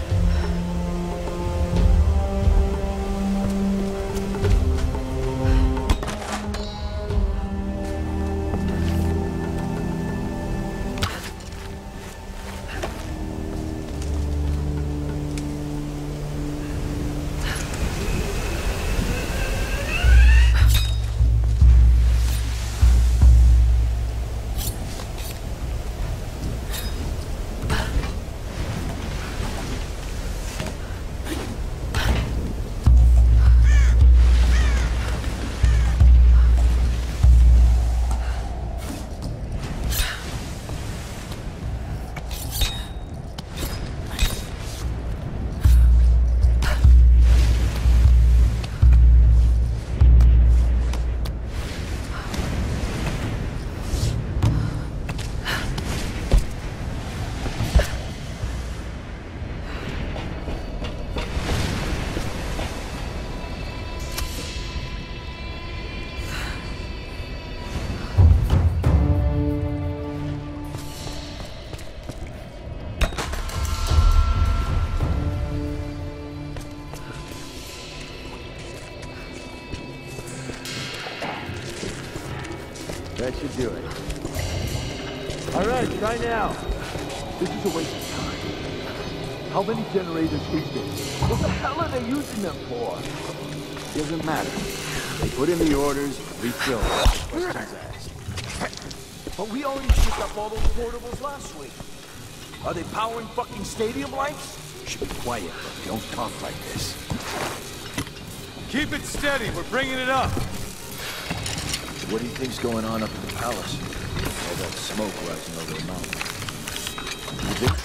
That should do it. All right, try now. This is a waste of time. How many generators is this? What the hell are they using them for? Doesn't matter. They put in the orders, refill. Questions asked. But we already picked up all those portables last week. Are they powering fucking stadium lights? Should be quiet. Don't talk like this. Keep it steady. We're bringing it up. What do you think's going on up in the palace? All that smoke rising over the mountain. You think?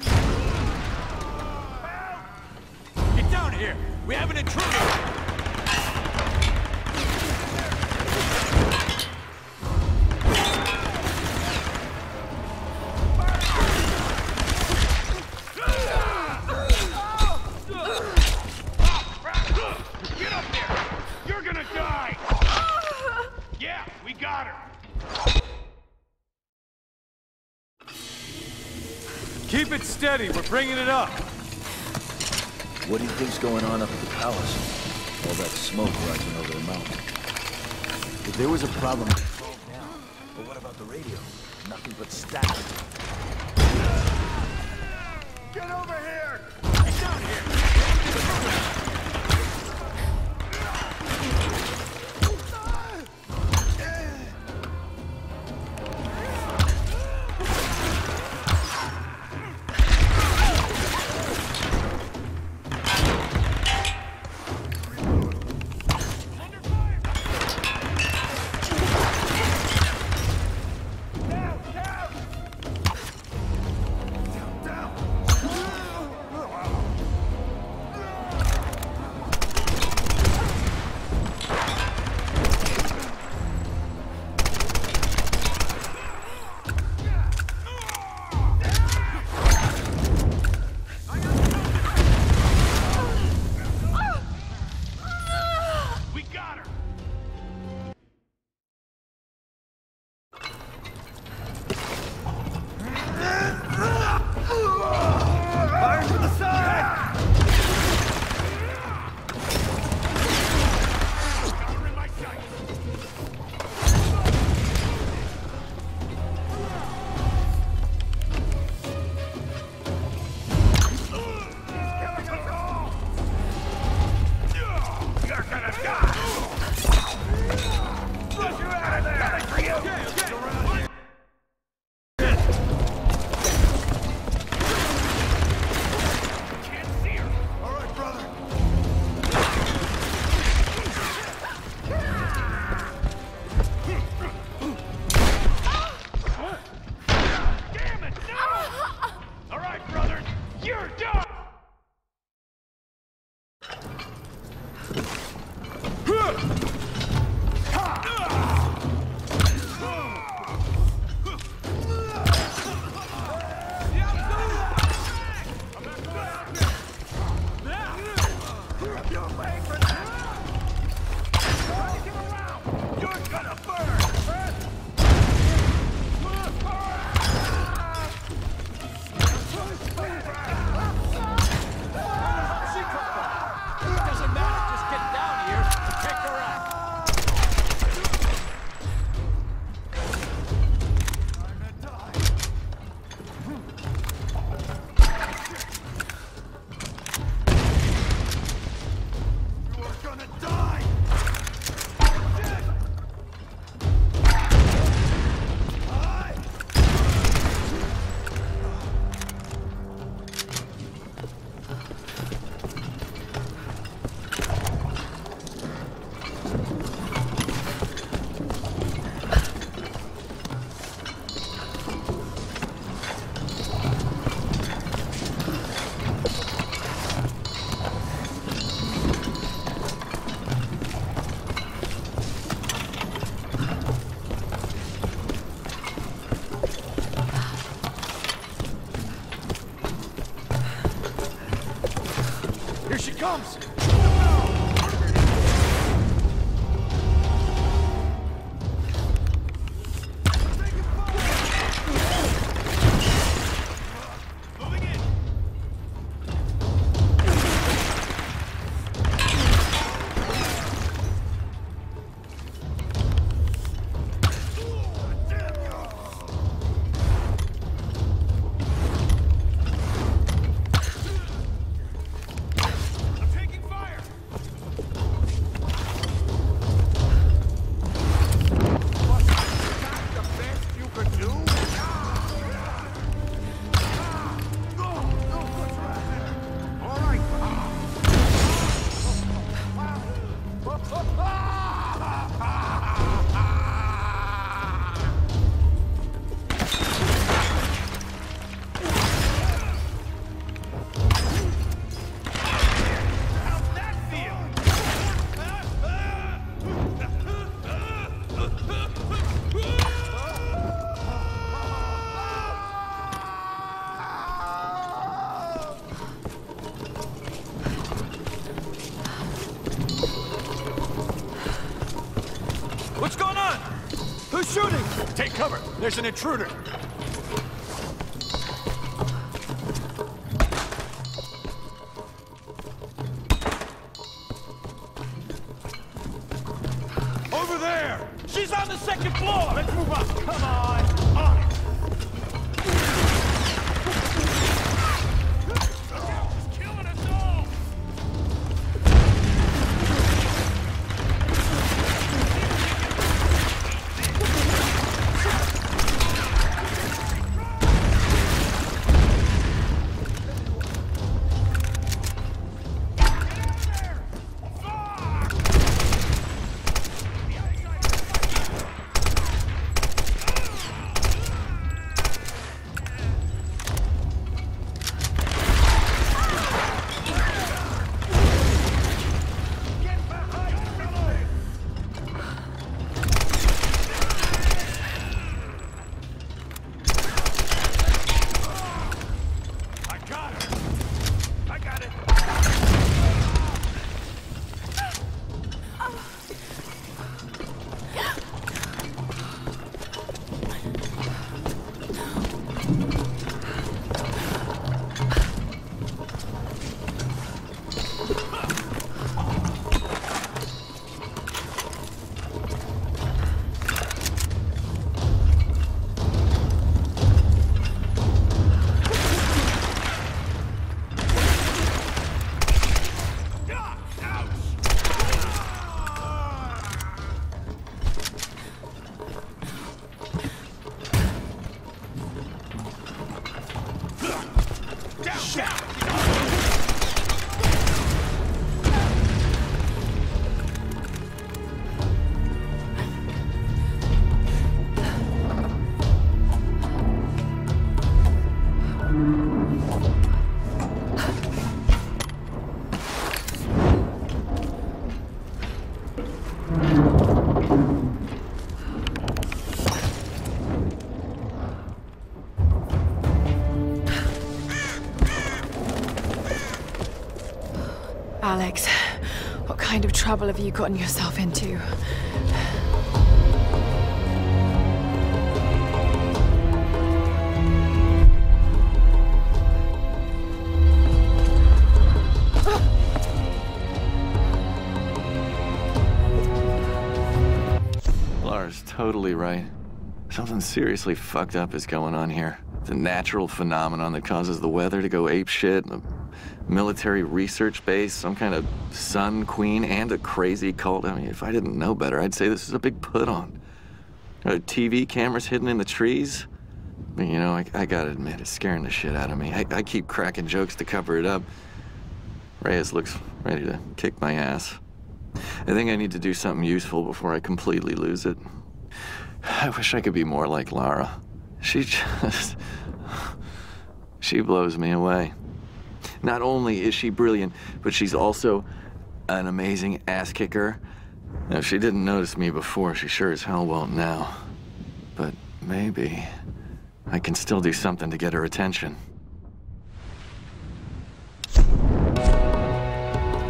Get down here! We have an intruder! Keep it steady, we're bringing it up. What do you think's going on up at the palace? All that smoke rising over the mountain. If there was a problem... But what about the radio? Nothing but static. Get over here! Get down here! comes! What's going on? Who's shooting? Take cover. There's an intruder. Over there! She's on the second floor! Let's move up! Come on! On it! She's killing us all! Alex, what kind of trouble have you gotten yourself into? Lara's totally right. Something seriously fucked up is going on here. The natural phenomenon that causes the weather to go apeshit, a military research base, some kind of sun queen, and a crazy cult. I mean, if I didn't know better, I'd say this is a big put-on. Are T V cameras hidden in the trees? But, you know, I, I gotta admit, it's scaring the shit out of me. I, I keep cracking jokes to cover it up. Reyes looks ready to kick my ass. I think I need to do something useful before I completely lose it. I wish I could be more like Lara. She just... she blows me away. Not only is she brilliant, but she's also an amazing ass kicker. Now, if she didn't notice me before, she sure as hell won't now. But maybe I can still do something to get her attention.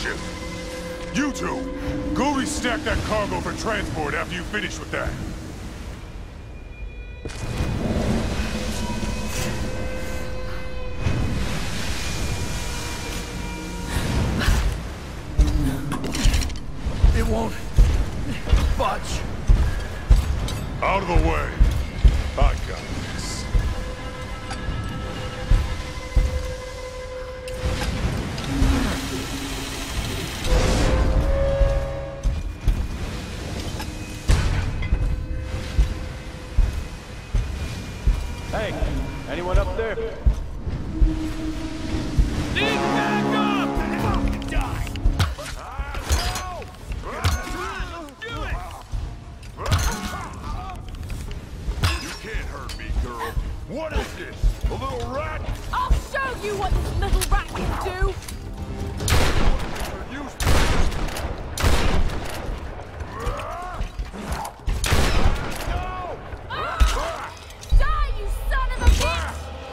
ship. You two, go restack that cargo for transport after you finish with that. It won't budge. Out of the way. I got this. Hey, anyone up there? Dig back up! Fucking die! You can't hurt me, girl. What is this? A little rat? I'll show you what this little rat can do! Die, you son of a bitch!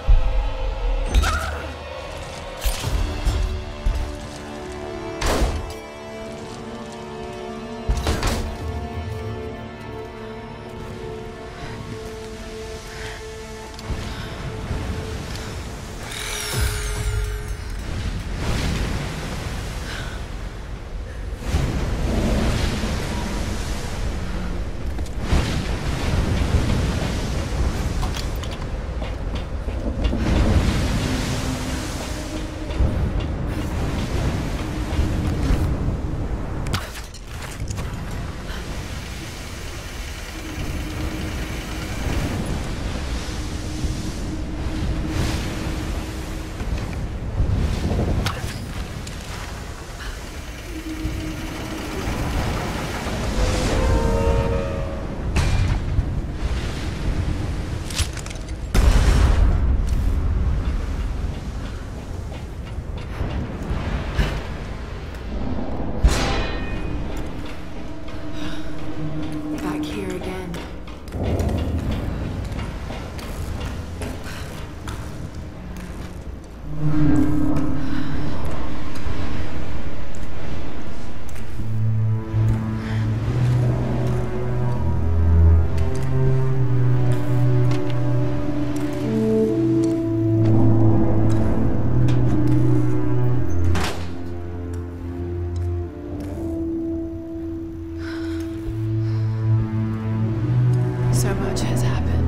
So much has happened.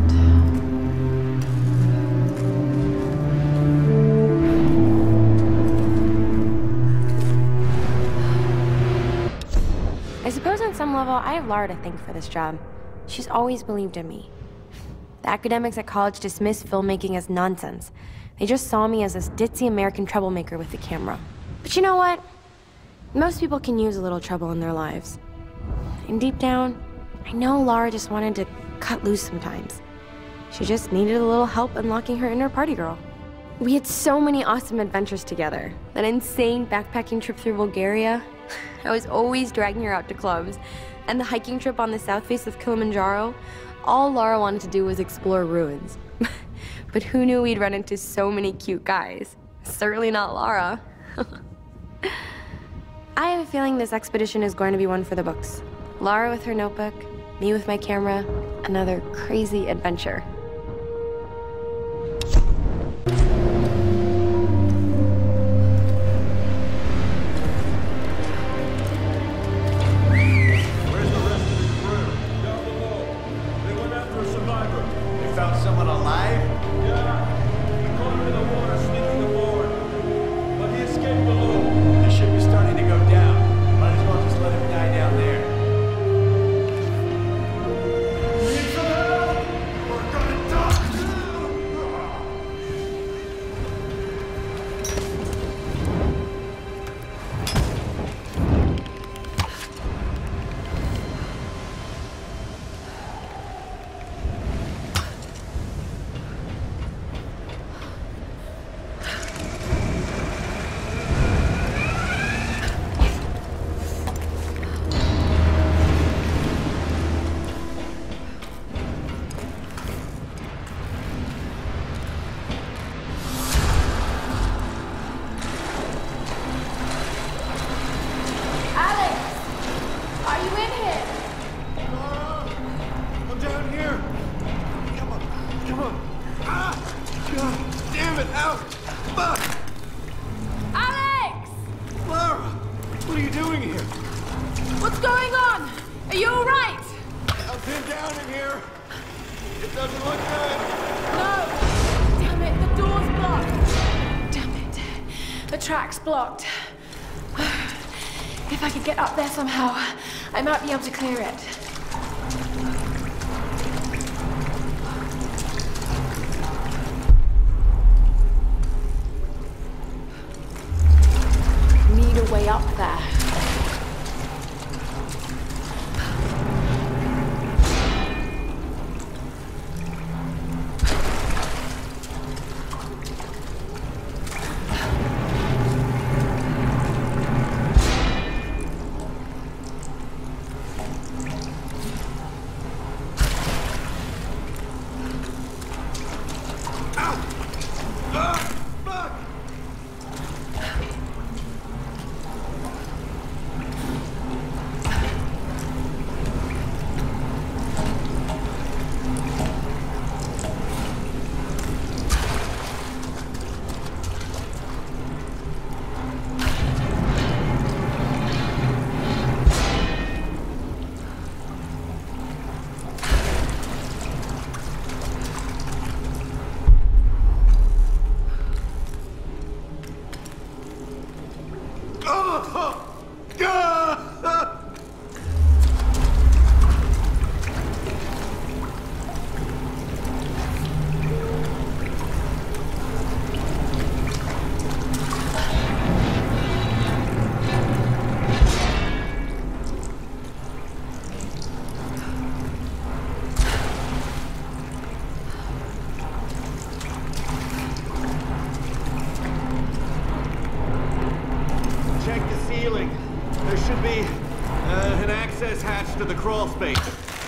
I suppose on some level, I have Lara to thank for this job. She's always believed in me. The academics at college dismissed filmmaking as nonsense. They just saw me as this ditzy American troublemaker with the camera. But you know what? Most people can use a little trouble in their lives. And deep down, I know Lara just wanted to cut loose sometimes. She just needed a little help unlocking her inner party girl. We had so many awesome adventures together. That insane backpacking trip through Bulgaria. I was always dragging her out to clubs. And the hiking trip on the south face of Kilimanjaro. All Lara wanted to do was explore ruins. But who knew we'd run into so many cute guys? Certainly not Lara. I have a feeling this expedition is going to be one for the books. Lara with her notebook, me with my camera, another crazy adventure. Where's the rest of the crew? Down below. They went after a survivor. They found someone alive? Yeah. We caught him in the water, sneaking aboard. But he escaped below. The ship is starting to go down. Might as well just let him die down there. Need some help? We're gonna What are you doing here? What's going on? Are you all right? I'm pinned down in here. It doesn't look good. No! Damn it, the door's blocked. Damn it. The track's blocked. If I could get up there somehow, I might be able to clear it. Need a way up there. To the crawl space.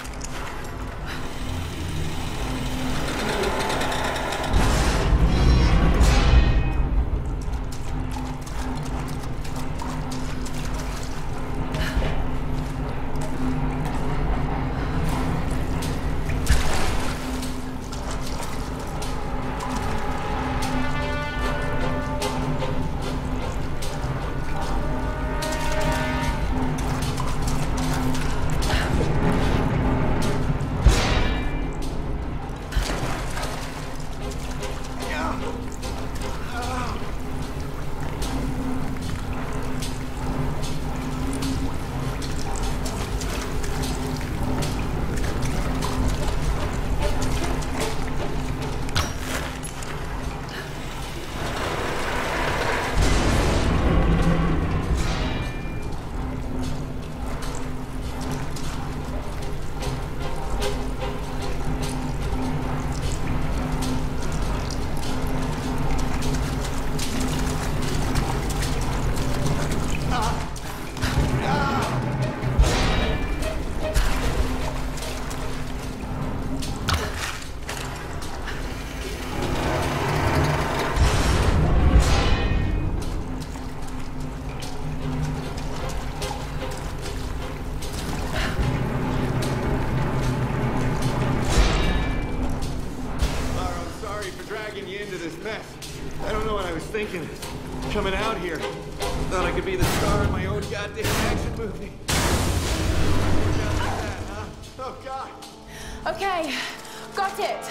Thinking, coming out here, thought I could be the star in my own goddamn action movie. Like that, huh? Oh God. Okay, got it.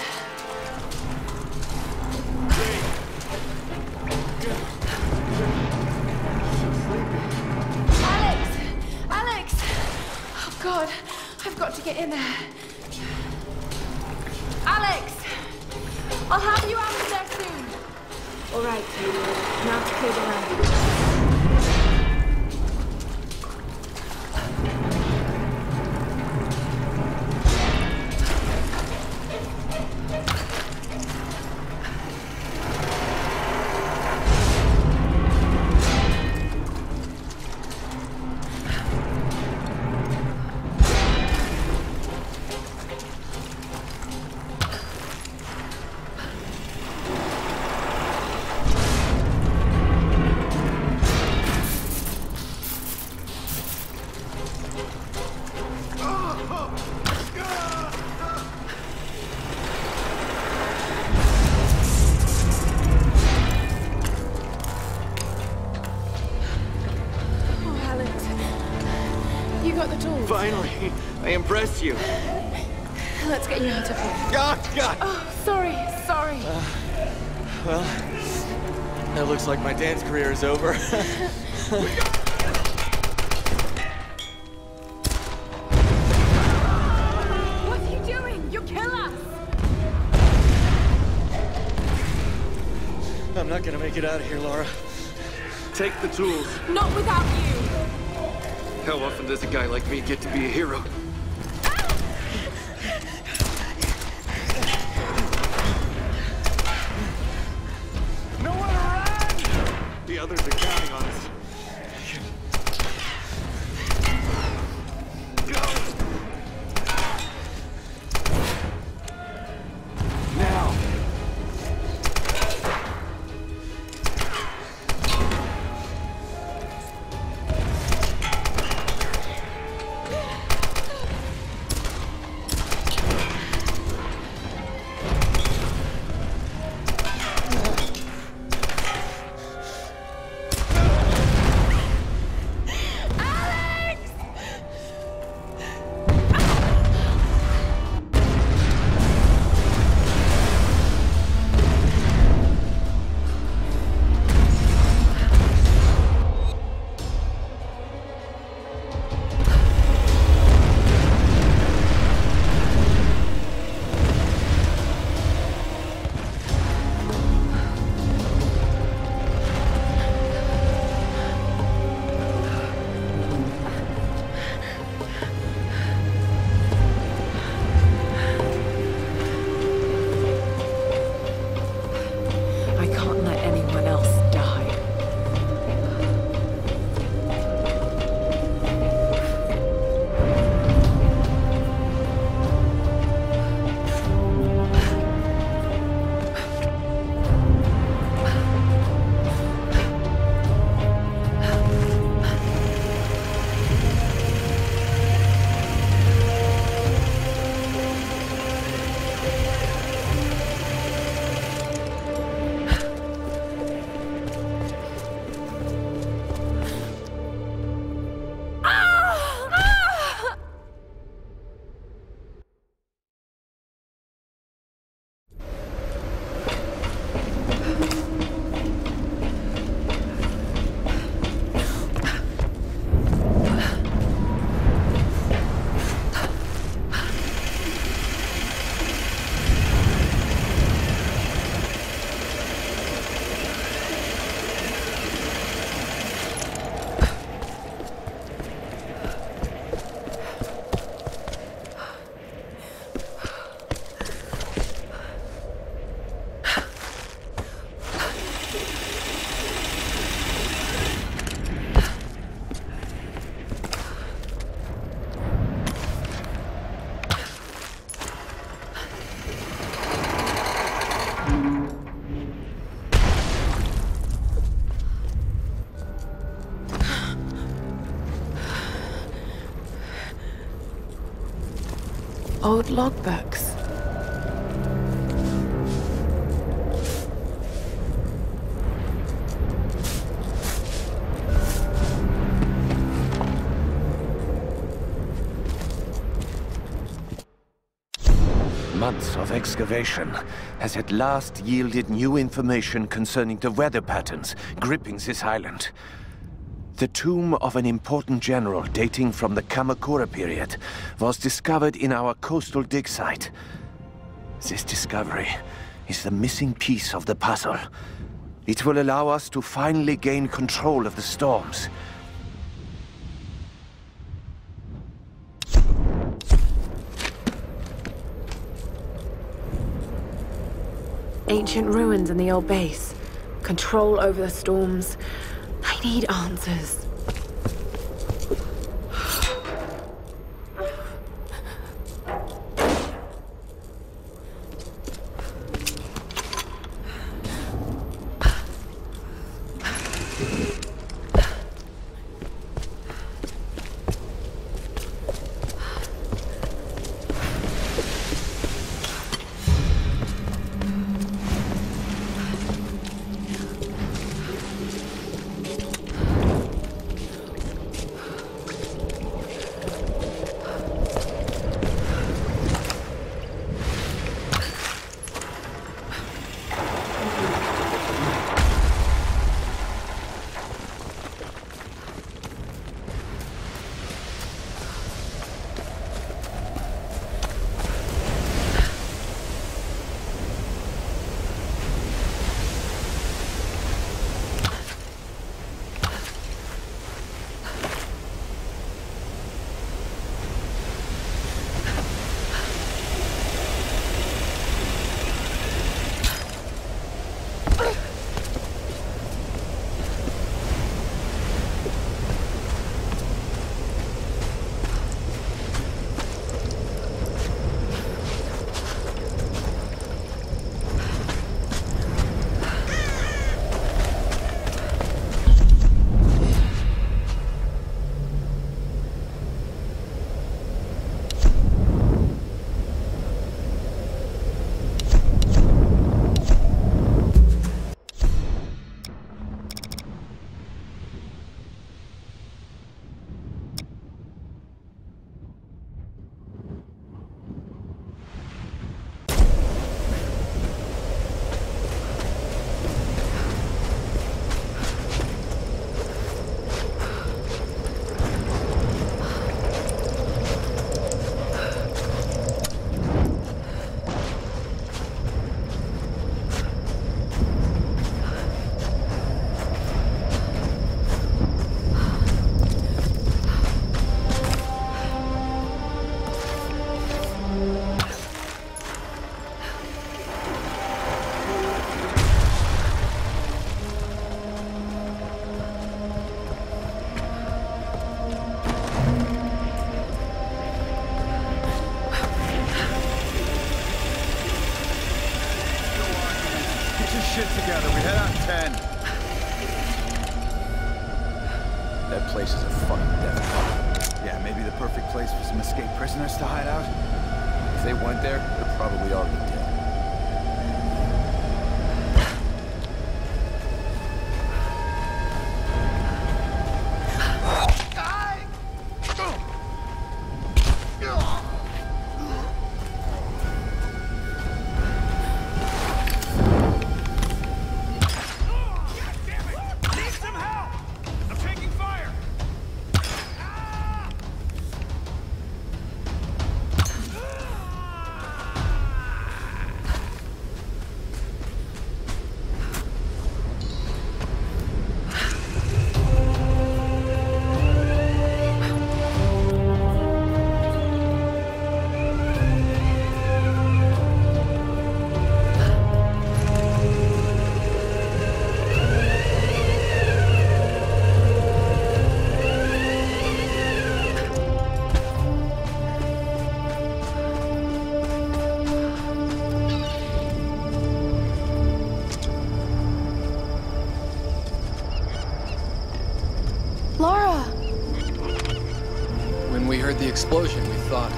Great. Good. Alex, Alex. Oh God, I've got to get in there. Alex, I'll have you out of there soon. All right, Katie. Now to clear the land. got the tools? Finally, I impressed you. Let's get you out of here. God, God! Oh, sorry, sorry. Uh, well, that looks like my dance career is over. What are you doing? You'll kill us! I'm not gonna make it out of here, Lara. Take the tools. Not without you! How often does a guy like me get to be a hero? Nowhere to run! The others are counting on us. Go! Now! Old logbooks. Months of excavation has at last yielded new information concerning the weather patterns gripping this island. The tomb of an important general dating from the Kamakura period was discovered in our coastal dig site. This discovery is the missing piece of the puzzle. It will allow us to finally gain control of the storms. Ancient ruins in the old base. Control over the storms. I need answers. That place is a fucking death trap. Yeah, maybe the perfect place for some escaped prisoners to hide out. If they went there, they're probably already dead. Lara! When we heard the explosion, we thought...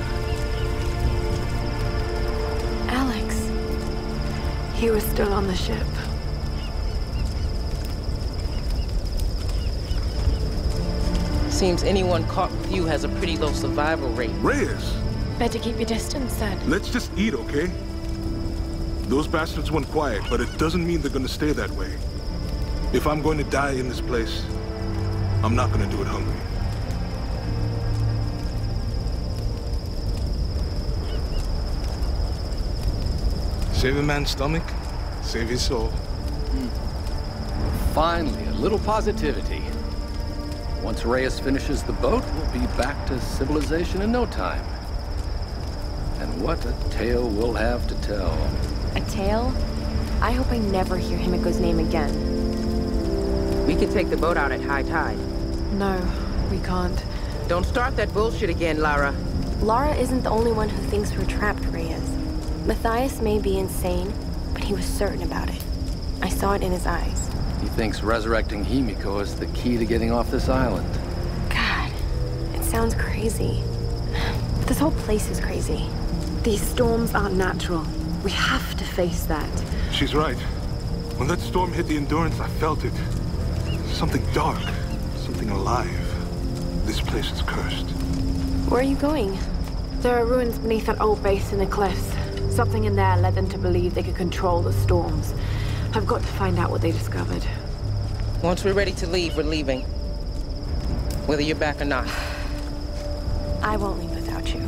Alex. He was still on the ship. Seems anyone caught with you has a pretty low survival rate. Reyes! Better keep your distance, then. Let's just eat, okay? Those bastards went quiet, but it doesn't mean they're gonna stay that way. If I'm going to die in this place, I'm not gonna do it hungry. Save a man's stomach, save his soul. Hmm. Finally, a little positivity. Once Reyes finishes the boat, we'll be back to civilization in no time. And what a tale we'll have to tell. A tale? I hope I never hear Himiko's name again. We can take the boat out at high tide. No, we can't. Don't start that bullshit again, Lara. Lara isn't the only one who thinks we're trapped, Reyes. Matthias may be insane, but he was certain about it. I saw it in his eyes. He thinks resurrecting Himiko is the key to getting off this island. God, it sounds crazy. This whole place is crazy. These storms aren't natural. We have to face that. She's right. When that storm hit the Endurance, I felt it. Something dark, something alive. This place is cursed. Where are you going? There are ruins beneath that old base in the cliffs. Something in there led them to believe they could control the storms. I've got to find out what they discovered. Once we're ready to leave, we're leaving. Whether you're back or not. I won't leave without you.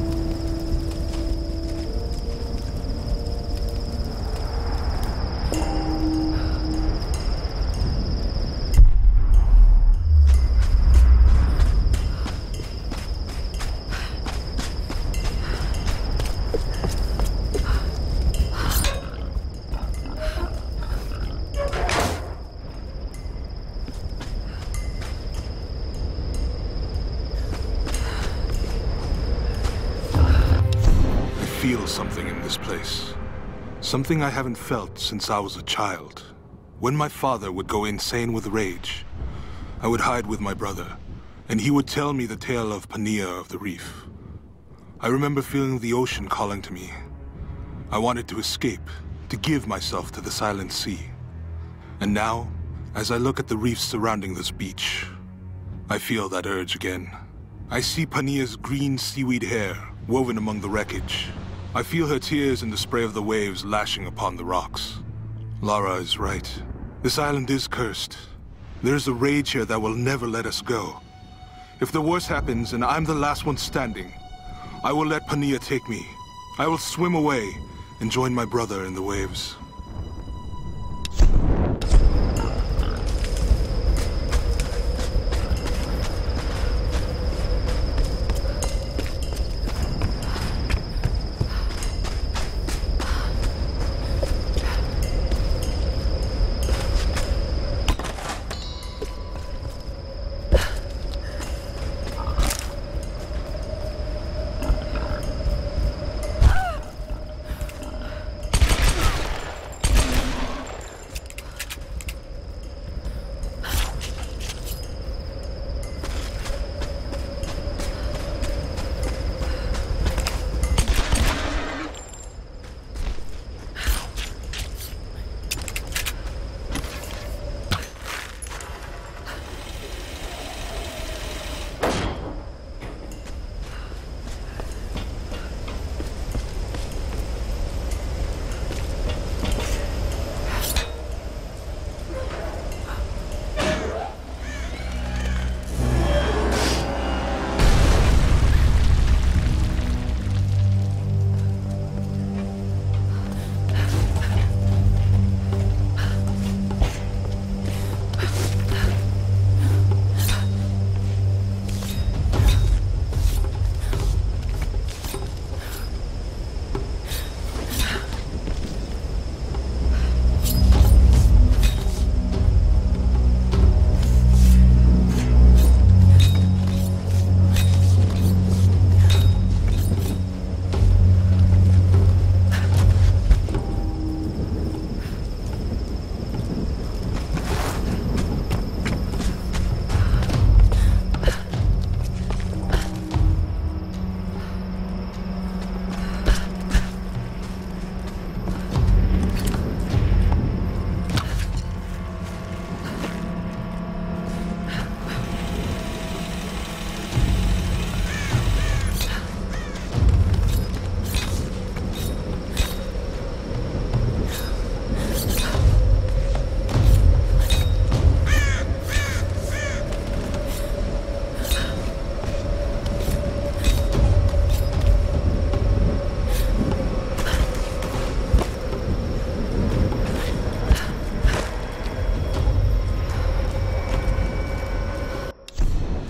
Something in this place. Something I haven't felt since I was a child. When my father would go insane with rage, I would hide with my brother, and he would tell me the tale of Pania of the Reef. I remember feeling the ocean calling to me. I wanted to escape, to give myself to the silent sea. And now, as I look at the reefs surrounding this beach, I feel that urge again. I see Pania's green seaweed hair woven among the wreckage. I feel her tears in the spray of the waves lashing upon the rocks. Lara is right. This island is cursed. There's a rage here that will never let us go. If the worst happens and I'm the last one standing, I will let Pania take me. I will swim away and join my brother in the waves.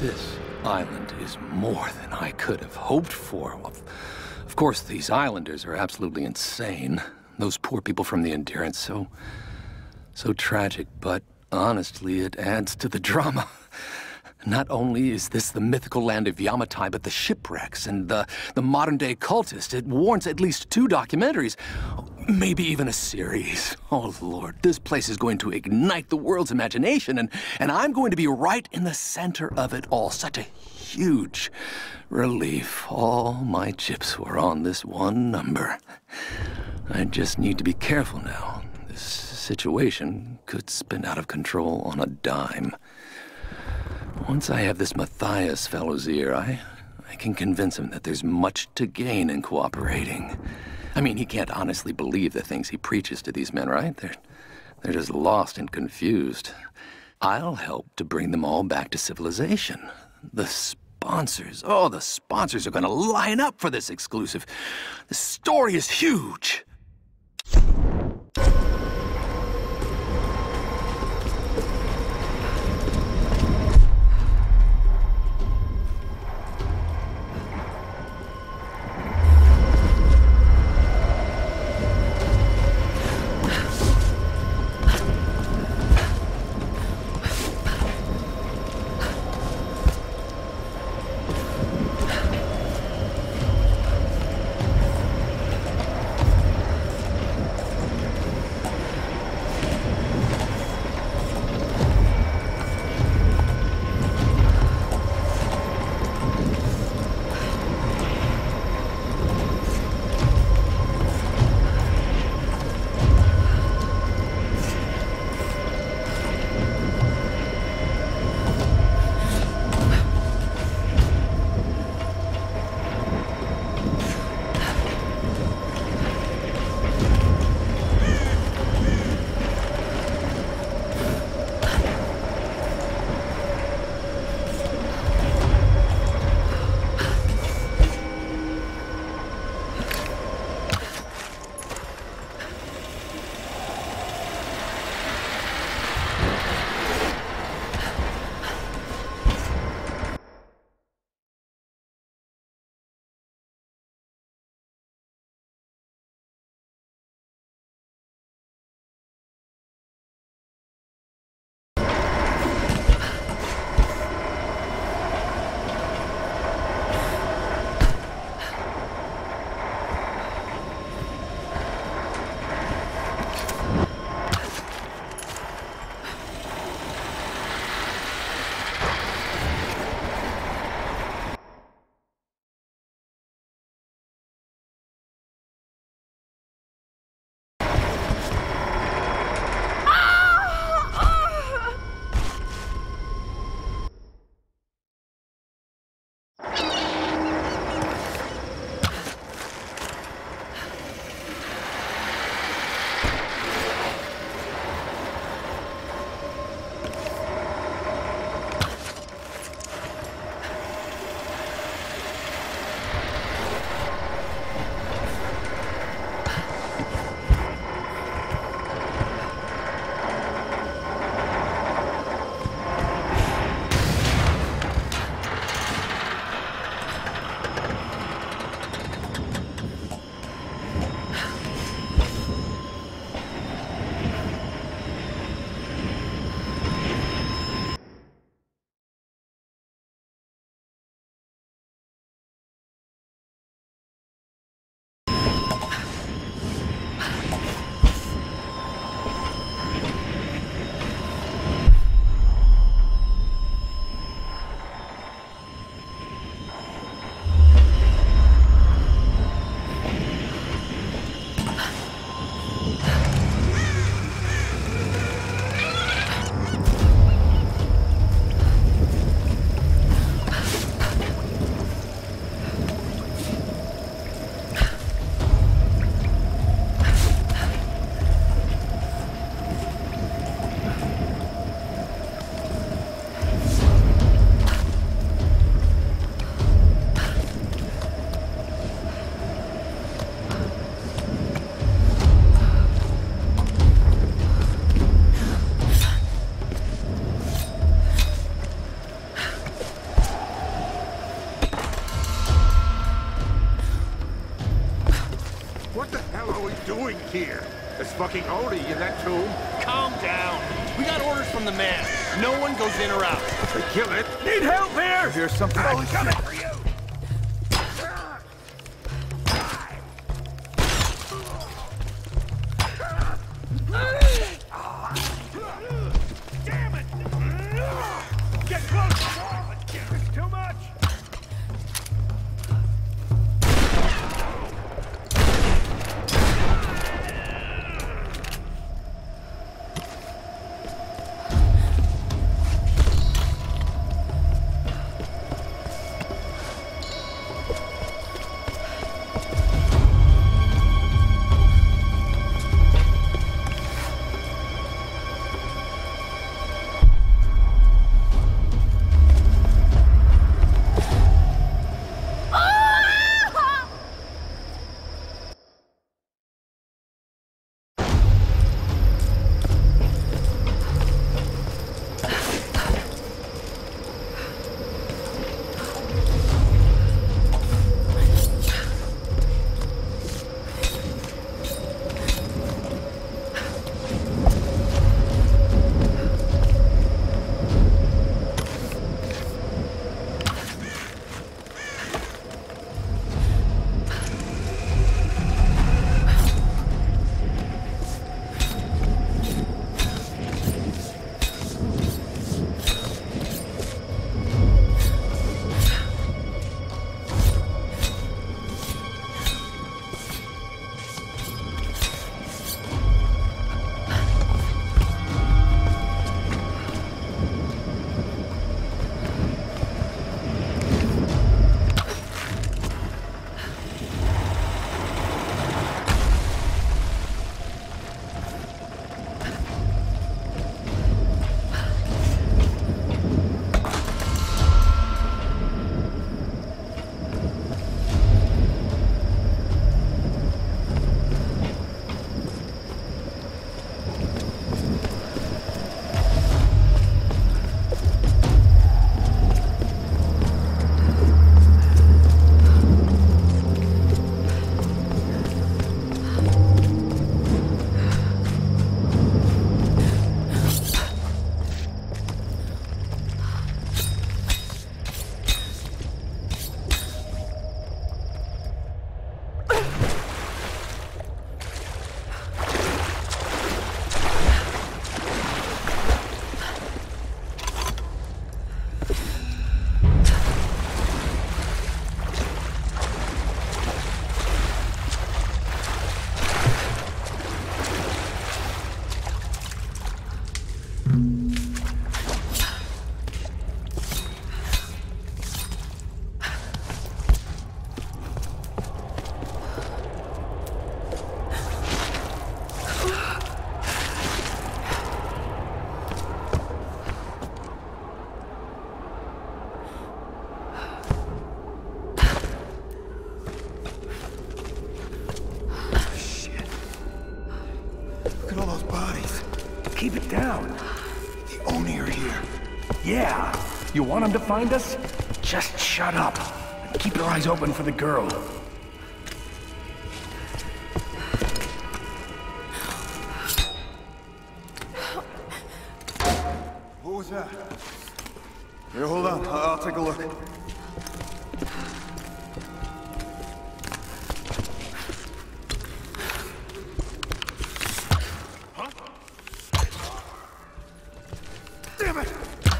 This island is more than I could have hoped for. Of, of course, these islanders are absolutely insane. Those poor people from the Endurance, so... so tragic, but honestly, it adds to the drama. Not only is this the mythical land of Yamatai, but the shipwrecks and the, the modern-day cultist. It warrants at least two documentaries, maybe even a series. Oh, Lord, this place is going to ignite the world's imagination, and, and I'm going to be right in the center of it all. Such a huge relief. All my chips were on this one number. I just need to be careful now. This situation could spin out of control on a dime. Once I have this Matthias fellow's ear, I, I can convince him that there's much to gain in cooperating. I mean, he can't honestly believe the things he preaches to these men, right? They're, they're just lost and confused. I'll help to bring them all back to civilization. The sponsors, oh, the sponsors are gonna line up for this exclusive. The story is huge. here. There's fucking Odie in that tomb. Calm down. We got orders from the man. No one goes in or out. If they kill it... Need help here! Here's something... I'm coming for you! Damn it! Get close! It's too much! Keep it down. The Oni are here. Yeah. You want them to find us? Just shut up. And keep your eyes open for the girl. What was that? Here, hold on. I'll, I'll take a look. Damn it!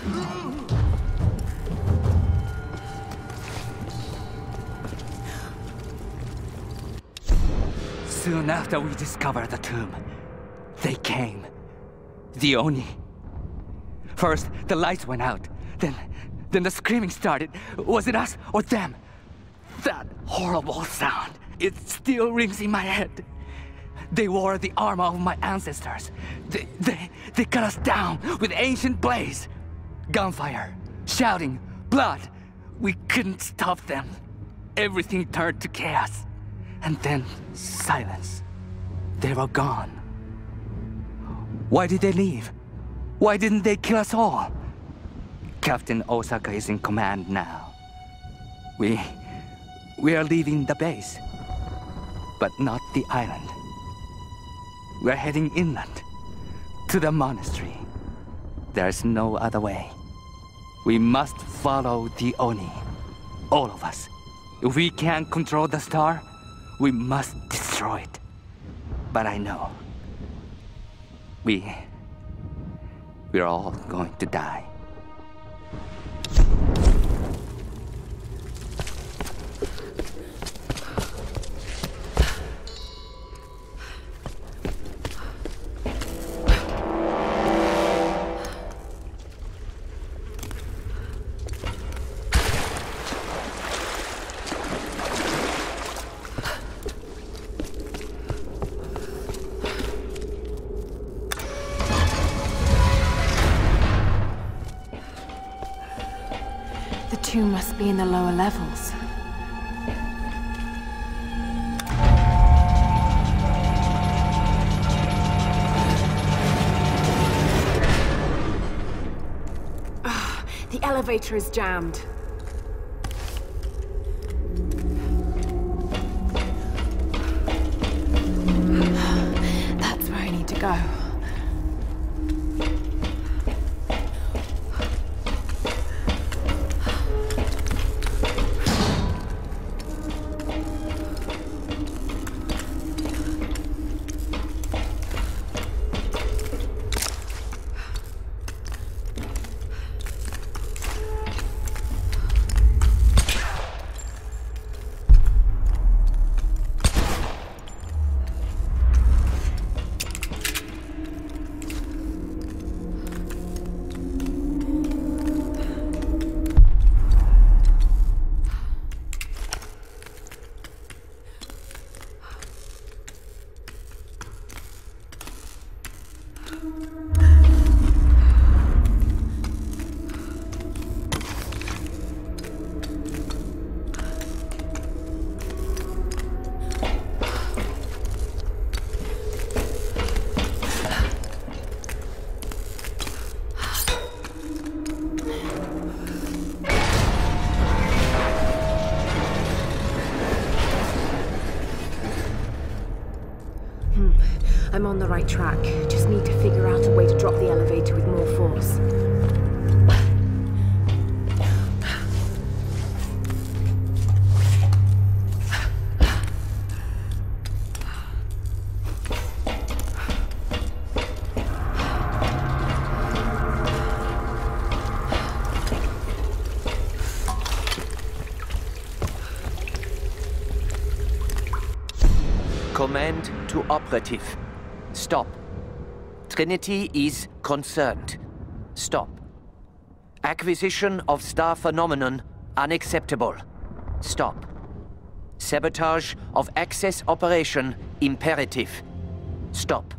Soon after we discovered the tomb, they came. The Oni. First, the lights went out. Then, then the screaming started. Was it us or them? That horrible sound. It still rings in my head. They wore the armor of my ancestors. They, they, they cut us down with ancient blades. Gunfire, shouting, blood. We couldn't stop them. Everything turned to chaos. And then silence. They were gone. Why did they leave? Why didn't they kill us all? Captain Osaka is in command now. We... we are leaving the base. But not the island. We're heading inland, to the monastery. There's no other way. We must follow the Oni. All of us. If we can't control the star, we must destroy it. But I know. We... We're all going to die. The tomb must be in the lower levels. Ah, the elevator is jammed. That's where I need to go. I'm on the right track. Just need to figure out a way to drop the elevator with more force. Command to operative. Stop. Trinity is concerned. Stop. Acquisition of star phenomenon unacceptable. Stop. Sabotage of access operation imperative. Stop.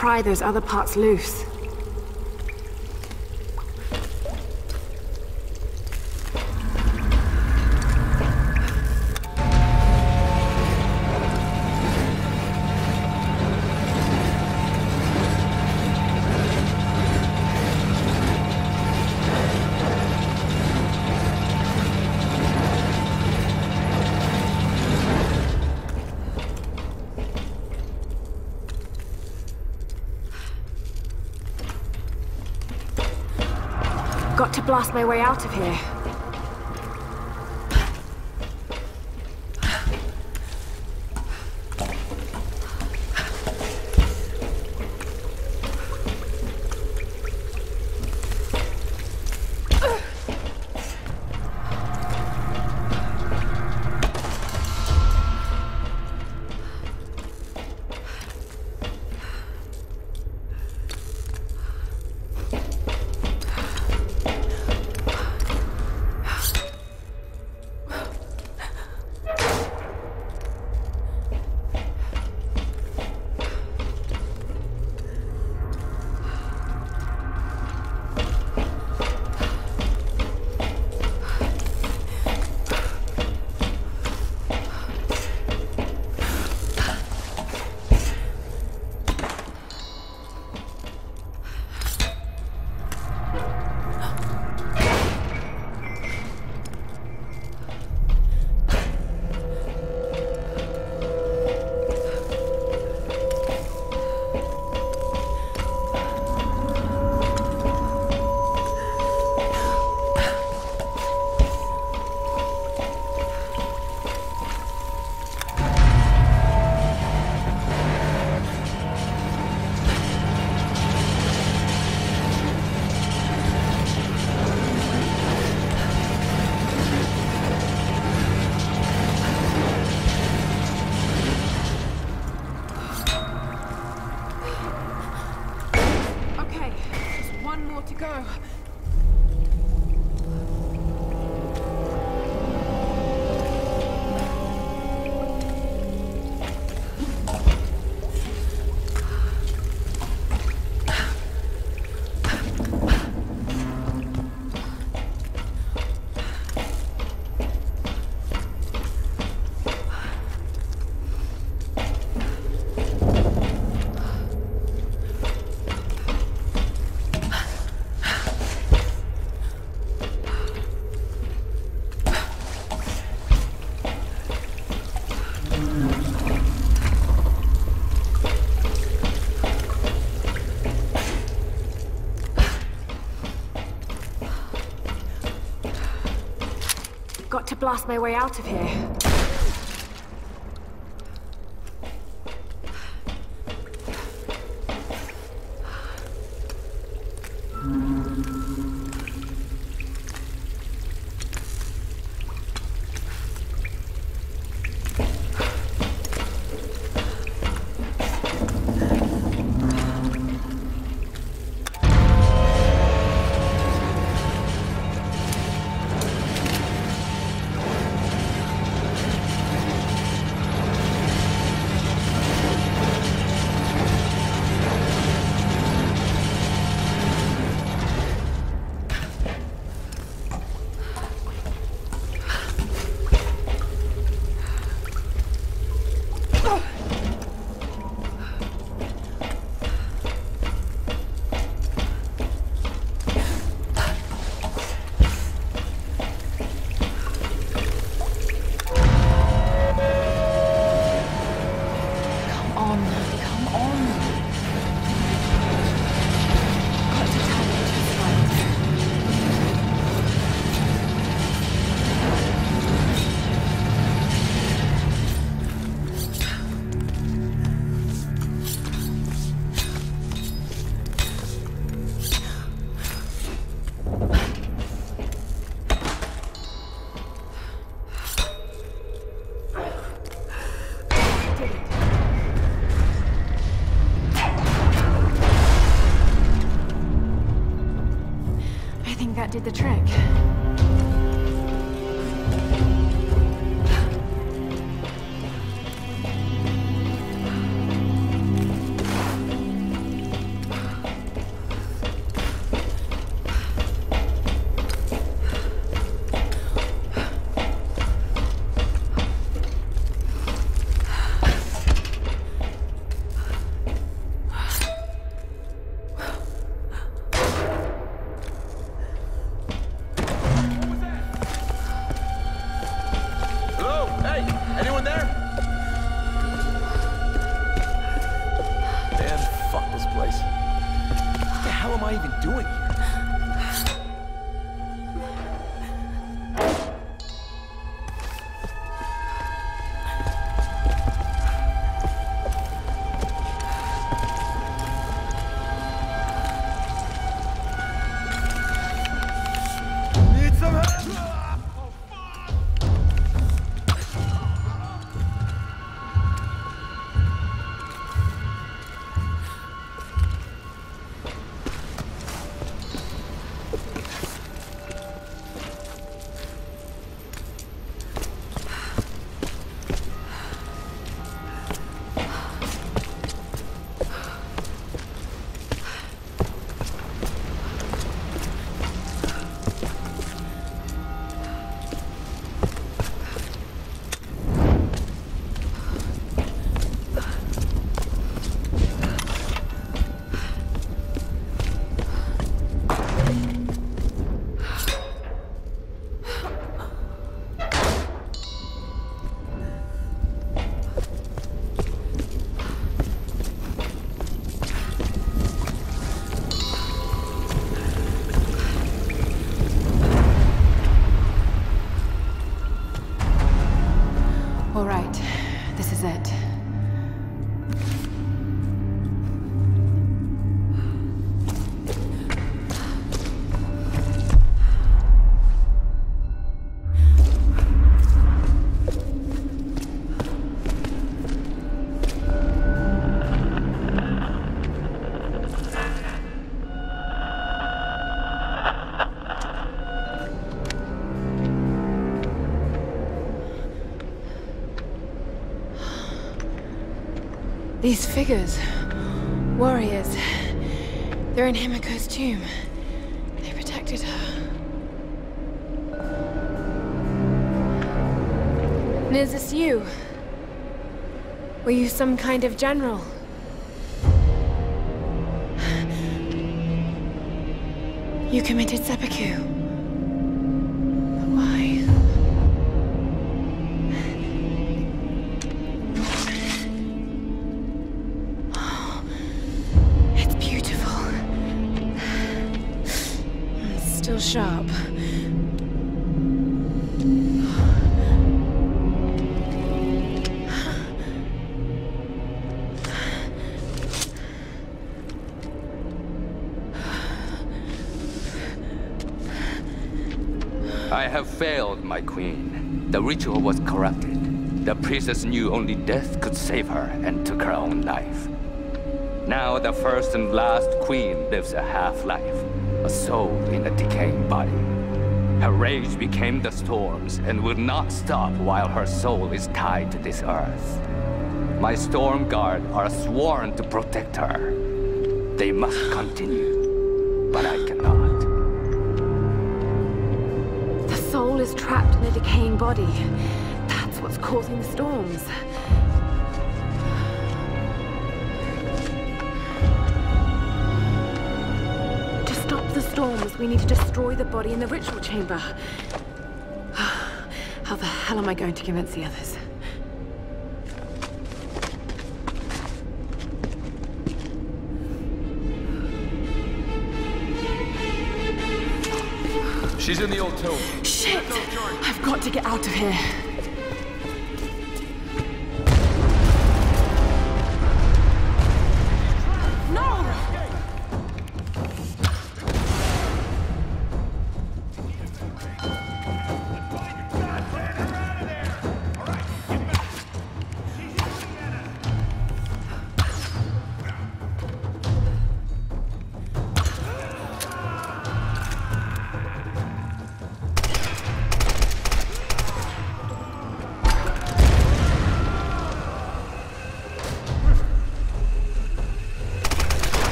pry those other parts loose. Got to blast my way out of here. Got to blast my way out of here. That did the trick. These figures. Warriors. They're in Himiko's tomb. They protected her. And is this you? Were you some kind of general? You committed seppuku. But why? Oh, it's beautiful. It's still sharp. I have failed, my queen. The ritual was corrupted. The priestess knew only death could save her and took her own life. Now the first and last queen lives a half-life, a soul in a decaying body. Her rage became the storms and will not stop while her soul is tied to this earth. My storm guard are sworn to protect her. They must continue, but I cannot. The soul is trapped in a decaying body. That's what's causing the storms. To stop the storms, we need to destroy the body in the ritual chamber. How the hell am I going to convince the others? She's in the old tomb. Shit! I've got to get out of here.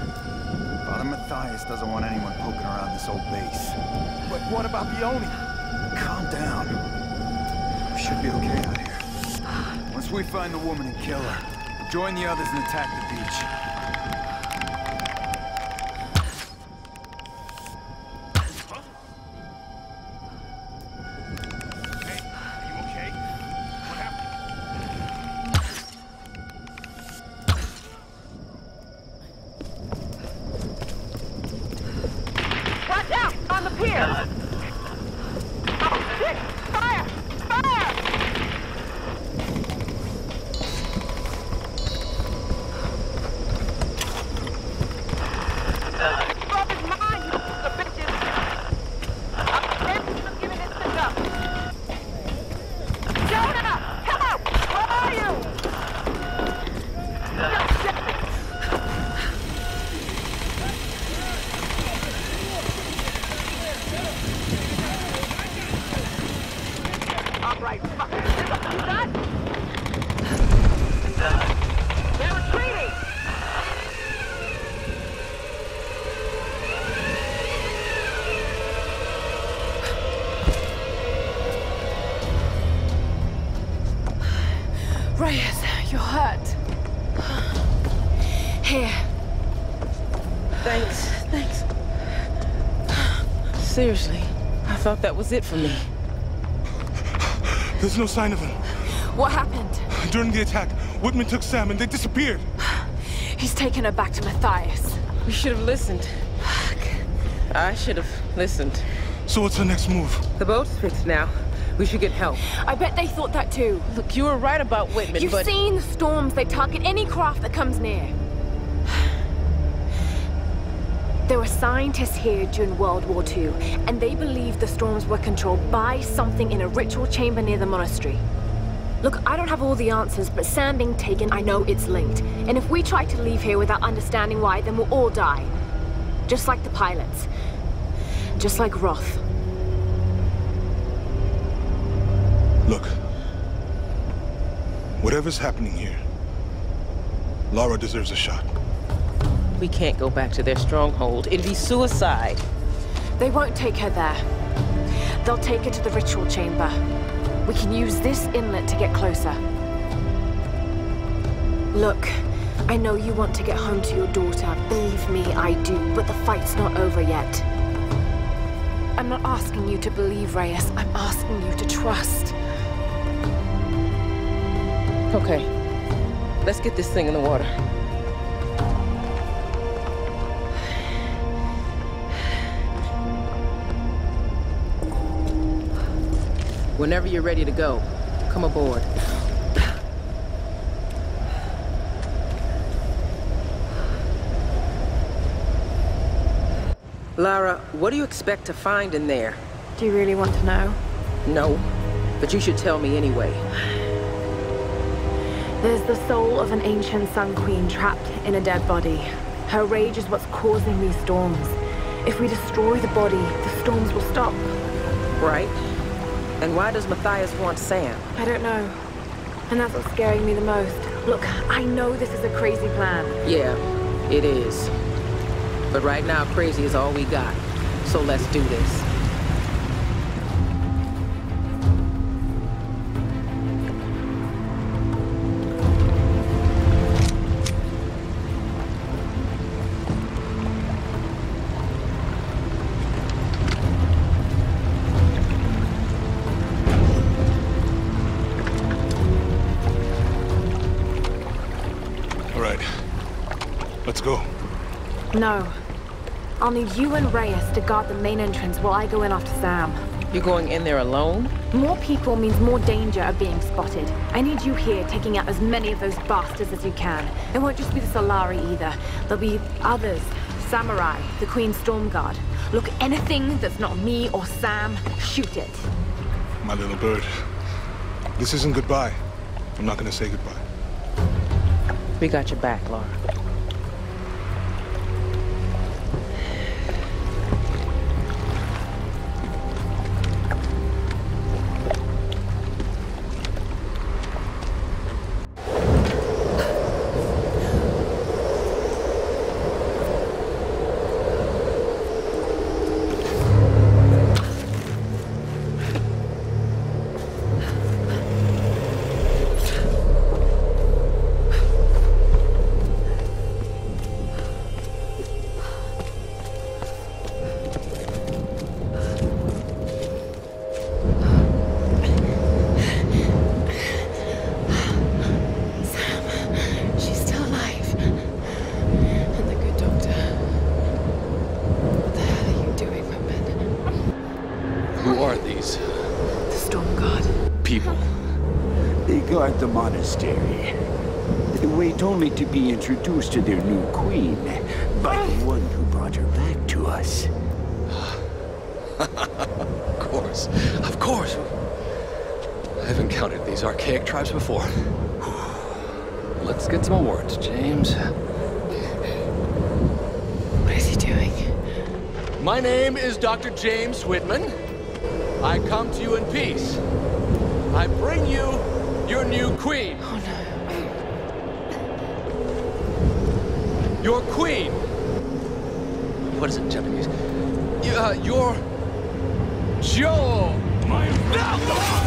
Father Matthias doesn't want anyone poking around this old base. But what about the Oni? Calm down. We should be okay out here. Once we find the woman and kill her, we'll join the others and attack the beach. Reyes, you're hurt. Here. Thanks, thanks. Seriously, I thought that was it for me. There's no sign of him. What happened? During the attack, Whitman took Sam and they disappeared. He's taken her back to Matthias. We should have listened. I should have listened. So what's the next move? The boat's fixed now. We should get help. I bet they thought that too. Look, you were right about Whitman, You've but... seen the storms. They target any craft that comes near. There were scientists here during World War Two, and they believed the storms were controlled by something in a ritual chamber near the monastery. Look, I don't have all the answers, but Sam being taken, I know it's linked. And if we try to leave here without understanding why, then we'll all die. Just like the pilots. Just like Roth. Look. Whatever's happening here, Lara deserves a shot. We can't go back to their stronghold. It'd be suicide. They won't take her there. They'll take her to the ritual chamber. We can use this inlet to get closer. Look, I know you want to get home to your daughter. Believe me, I do. But the fight's not over yet. I'm not asking you to believe, Reyes. I'm asking you to trust. Okay. Let's get this thing in the water. Whenever you're ready to go, come aboard. Lara, what do you expect to find in there? Do you really want to know? No, but you should tell me anyway. There's the soul of an ancient Sun Queen trapped in a dead body. Her rage is what's causing these storms. If we destroy the body, the storms will stop. Right. And why does Matthias want Sam? I don't know. And that's what's scaring me the most. Look, I know this is a crazy plan. Yeah, it is. But right now, crazy is all we got. So let's do this. Let's go. No. I'll need you and Reyes to guard the main entrance while I go in after Sam. You're going in there alone? More people means more danger of being spotted. I need you here taking out as many of those bastards as you can. It won't just be the Solari either. There'll be others. Samurai, the Queen's Storm Guard. Look, anything that's not me or Sam, shoot it. My little bird. This isn't goodbye. I'm not gonna say goodbye. We got your back, Lara. the monastery. They wait only to be introduced to their new queen by the one who brought her back to us. Of course, of course. I've encountered these archaic tribes before. Let's get some awards, James. What is he doing? My name is Doctor James Whitman. I come to you in peace. I bring you your new queen. Oh no. Your queen. What is it in Japanese? Y- Uh, your... Joe. My... No!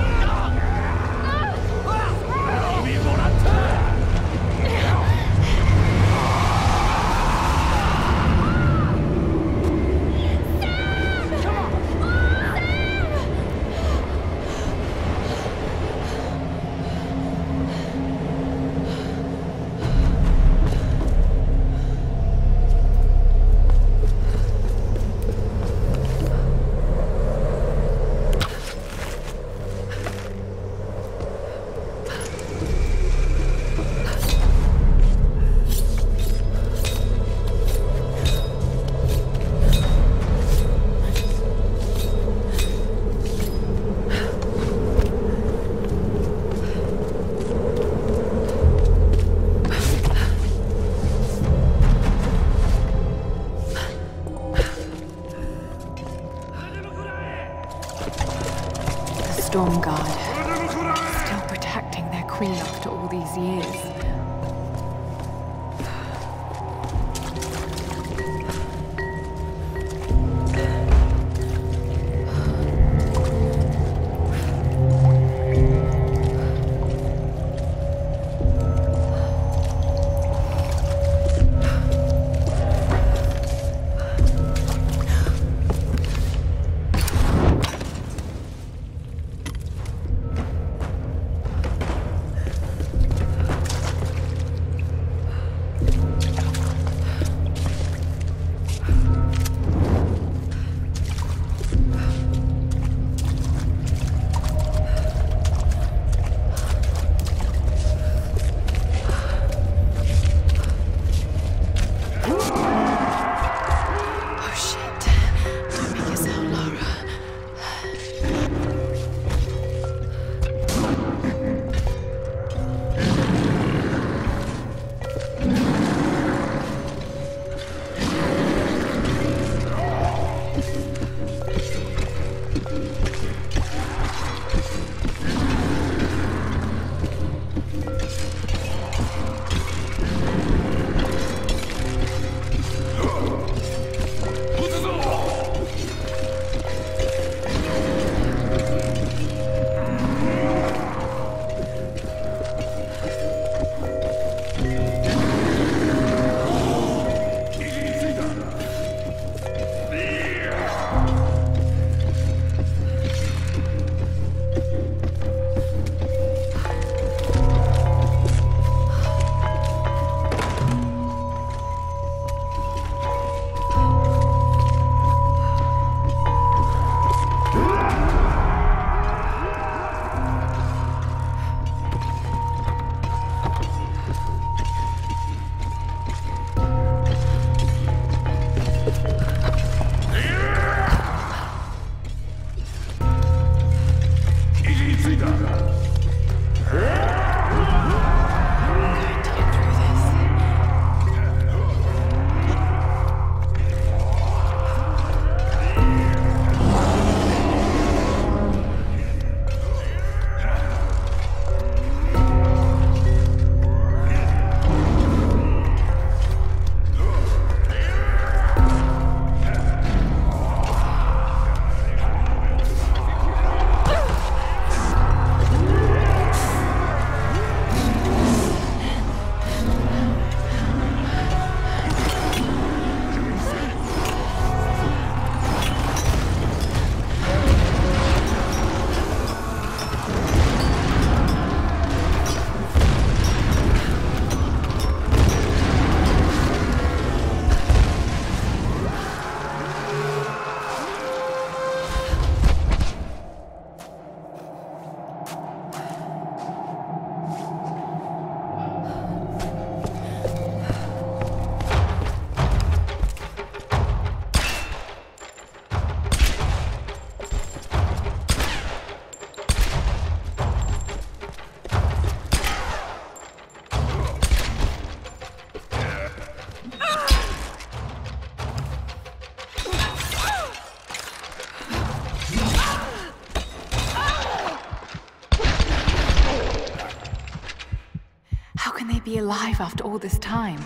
Storm Guard. Still protecting their queen after all these years. can they be alive after all this time?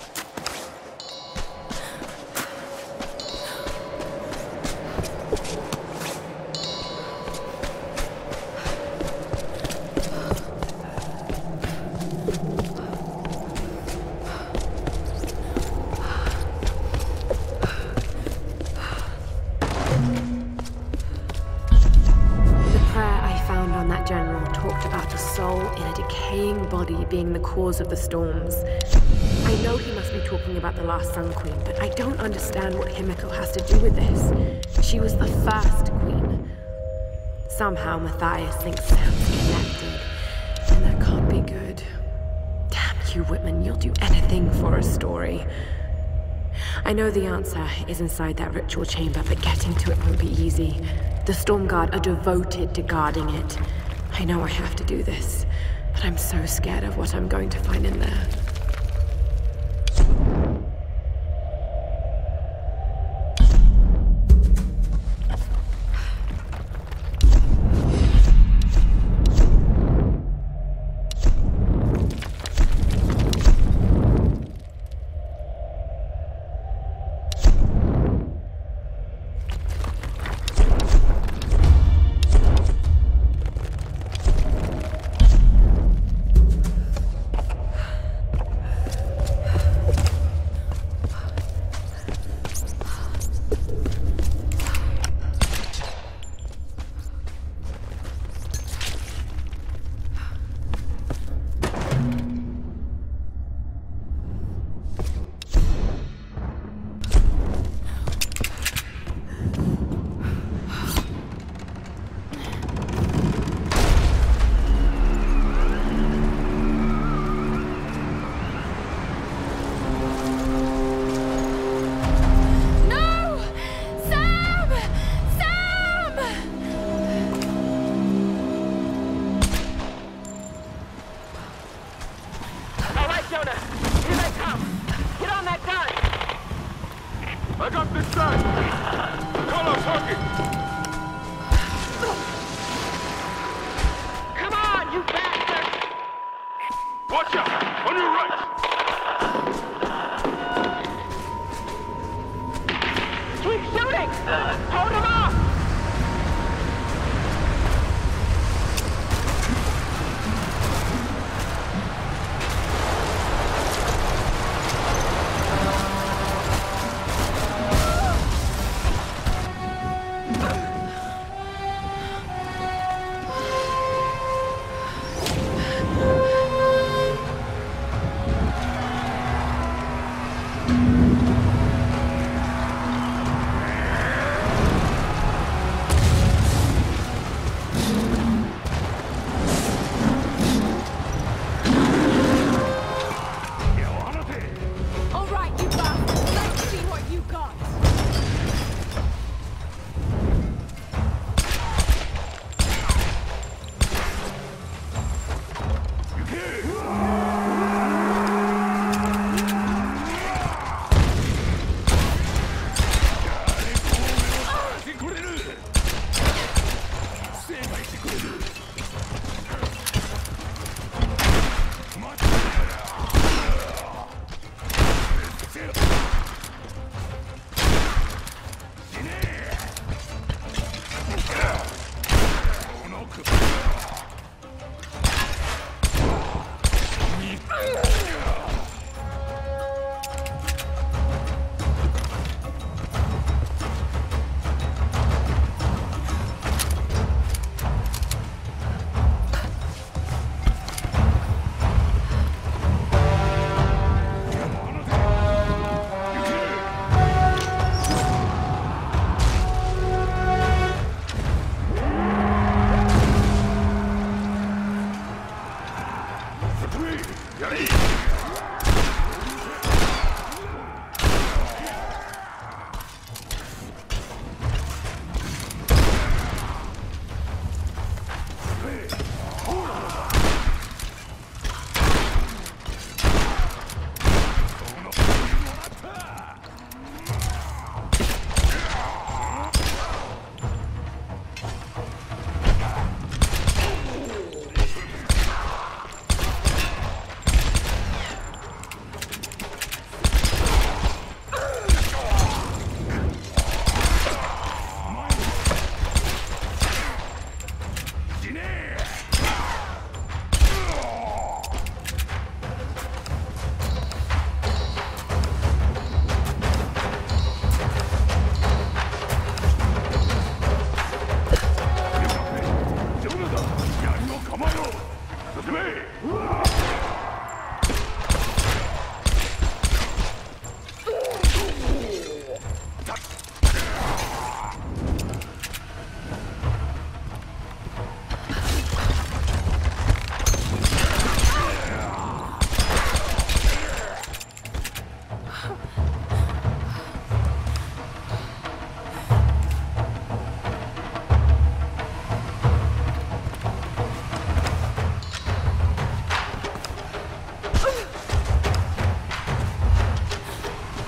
Being the cause of the storms. I know he must be talking about the last Sun Queen, but I don't understand what Himiko has to do with this. She was the first queen. Somehow Matthias thinks Sam's connected, and that can't be good. Damn you, Whitman, you'll do anything for a story. I know the answer is inside that ritual chamber, but getting to it won't be easy. The Stormguard are devoted to guarding it. I know I have to do this. But I'm so scared of what I'm going to find in there.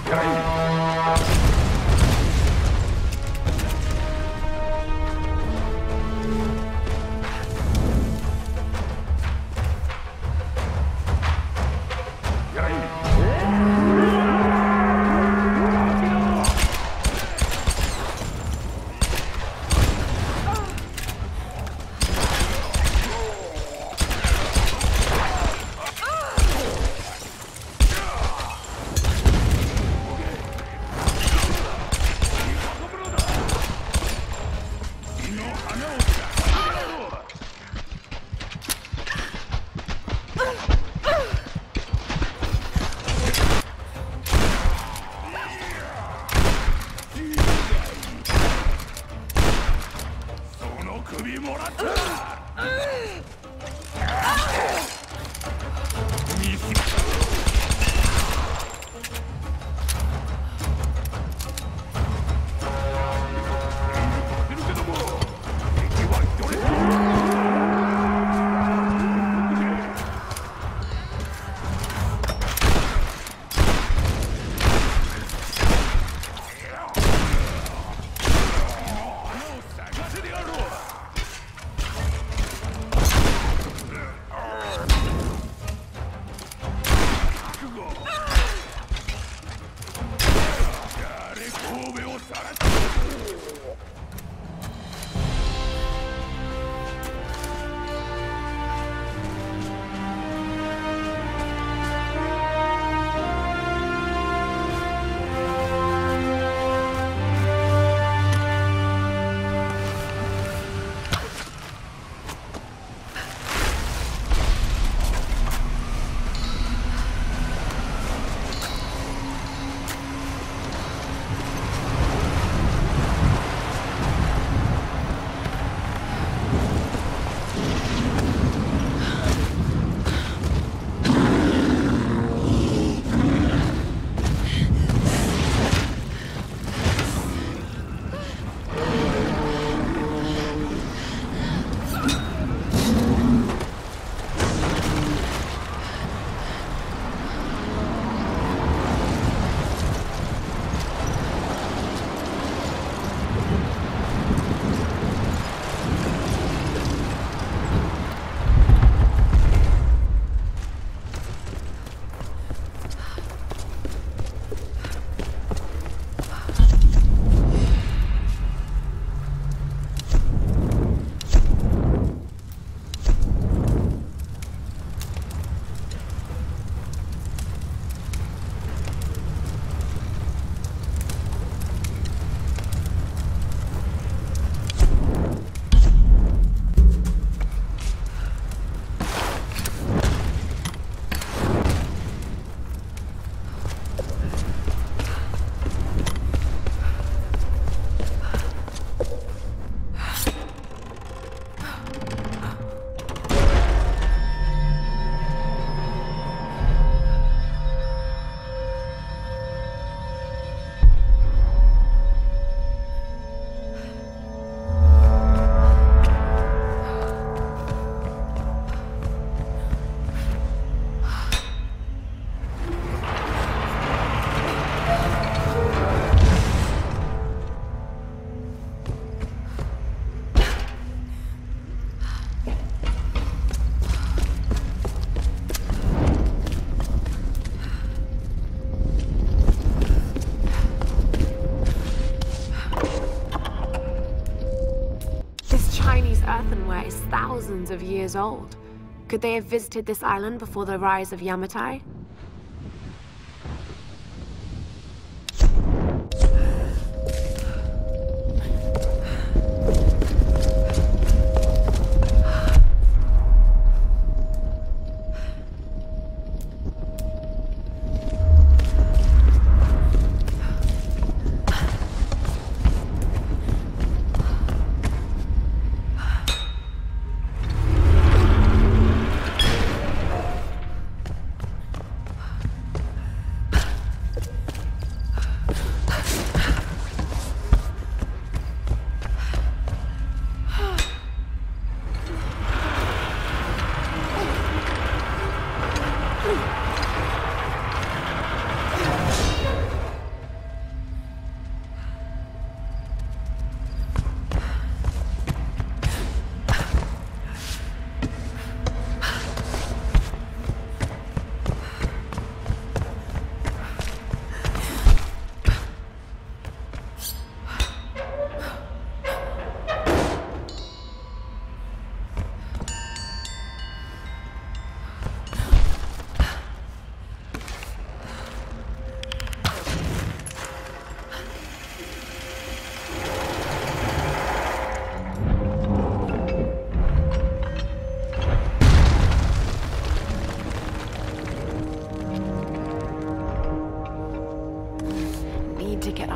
earthenware is thousands of years old. Could they have visited this island before the rise of Yamatai?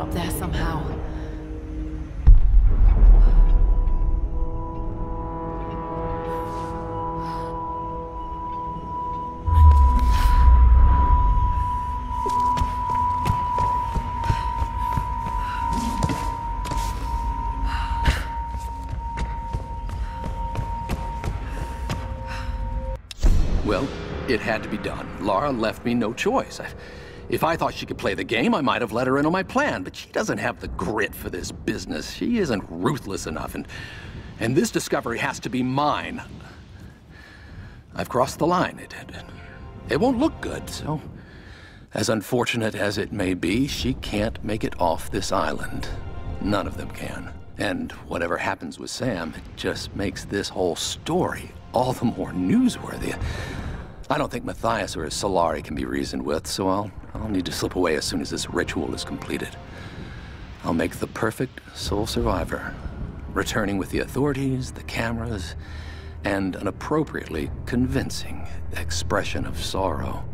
up there somehow. Well, it had to be done. Lara left me no choice. I, if I thought she could play the game, I might have let her in on my plan, but she doesn't have the grit for this business. She isn't ruthless enough, and, and this discovery has to be mine. I've crossed the line. It, it, it won't look good, so as unfortunate as it may be, she can't make it off this island. None of them can. And whatever happens with Sam, it just makes this whole story all the more newsworthy. I don't think Matthias or Solari can be reasoned with, so I'll, I'll need to slip away as soon as this ritual is completed. I'll make the perfect sole survivor, returning with the authorities, the cameras, and an appropriately convincing expression of sorrow.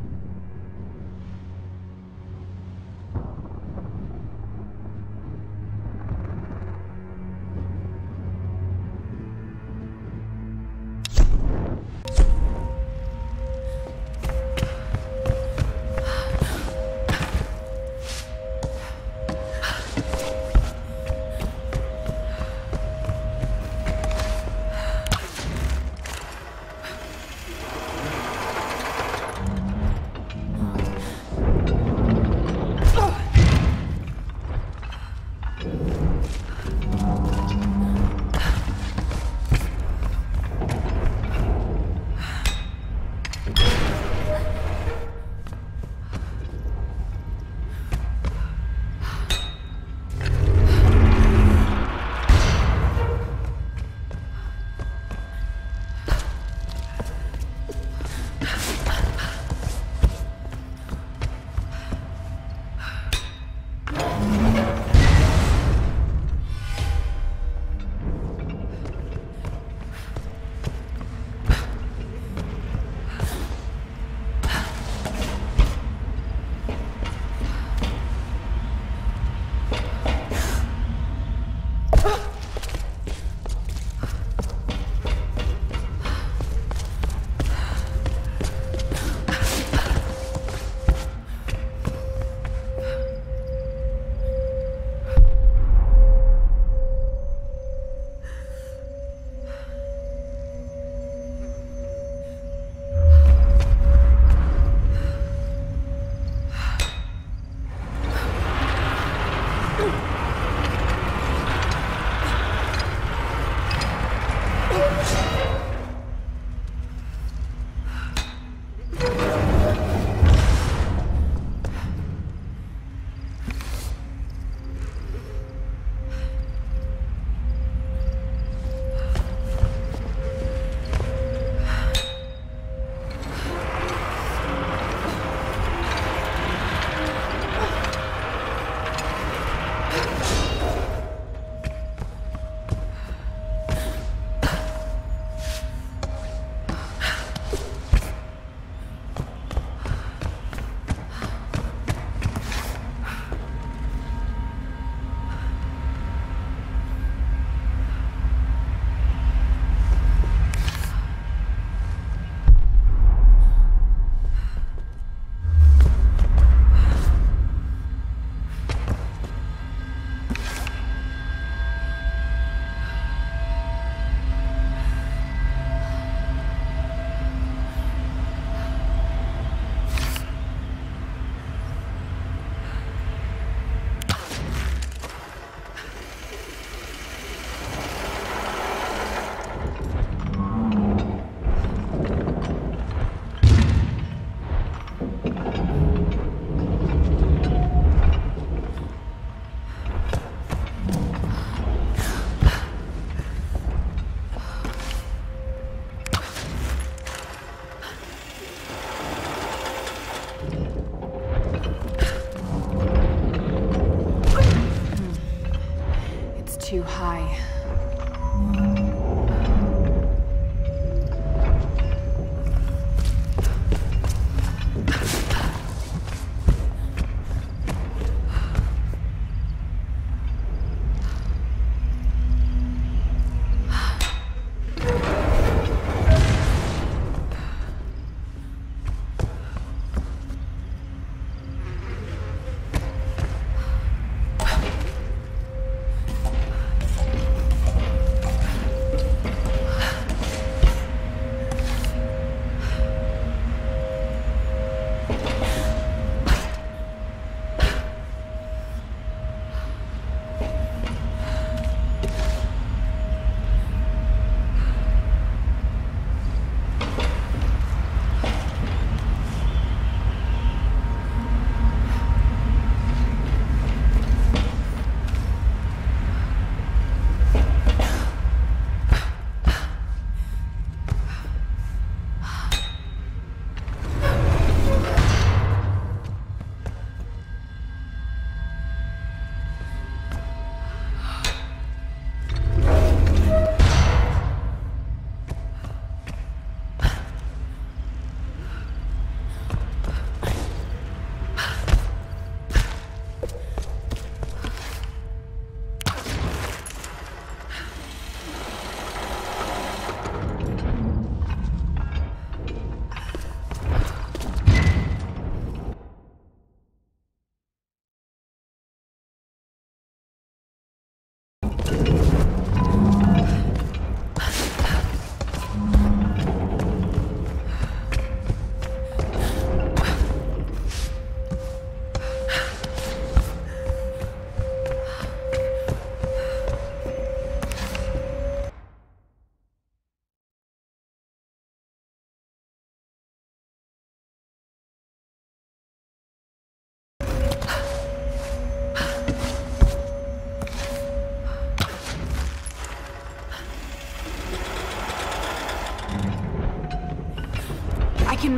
Too high.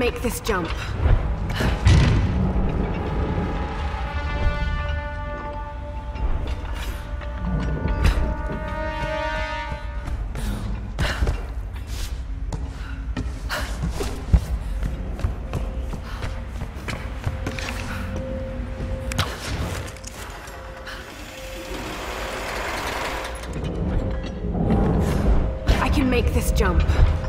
make this jump. I can make this jump.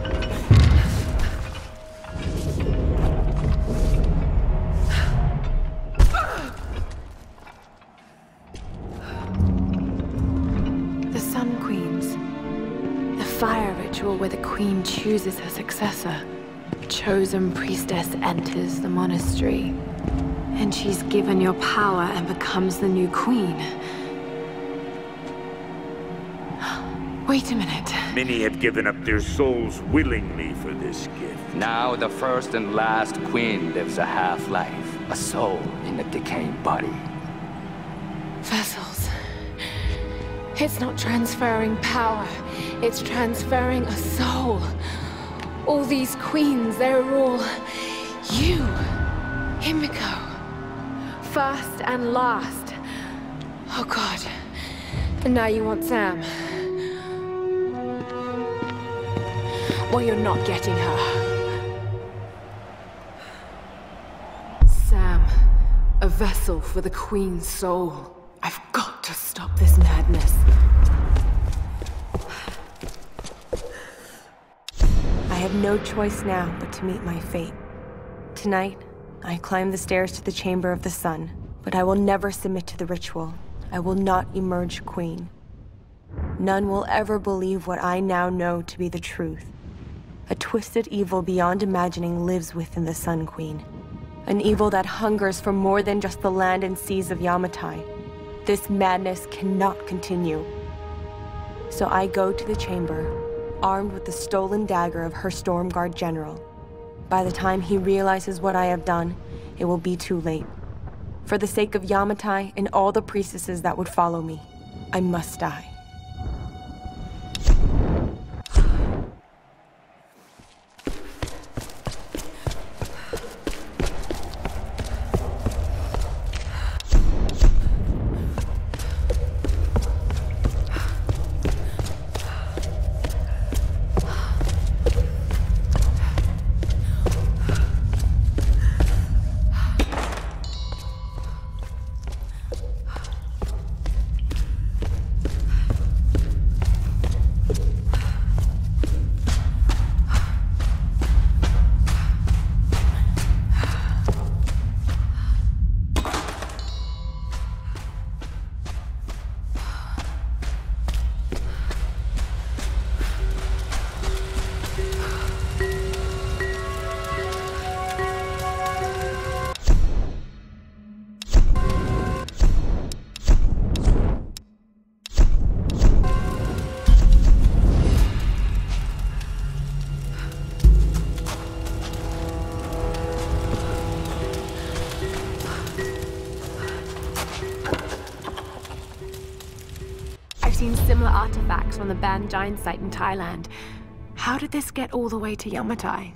Where the queen chooses her successor. A chosen priestess enters the monastery. And she's given your power and becomes the new queen. Wait a minute. Many have given up their souls willingly for this gift. Now the first and last queen lives a half-life, a soul in a decaying body. Vessels. It's not transferring power. It's transferring a soul. All these queens, they're all you, Himiko. First and last. Oh God. And now you want Sam. Well, you're not getting her. Sam, a vessel for the queen's soul. I've got to stop this madness. I have no choice now but to meet my fate. Tonight, I climb the stairs to the Chamber of the Sun, but I will never submit to the ritual. I will not emerge queen. None will ever believe what I now know to be the truth. A twisted evil beyond imagining lives within the Sun Queen. An evil that hungers for more than just the land and seas of Yamatai. This madness cannot continue. So I go to the chamber, armed with the stolen dagger of her Stormguard general. By the time he realizes what I have done, it will be too late. For the sake of Yamatai and all the priestesses that would follow me, I must die. Similar artifacts from the Ban Giant site in Thailand. How did this get all the way to Yamatai?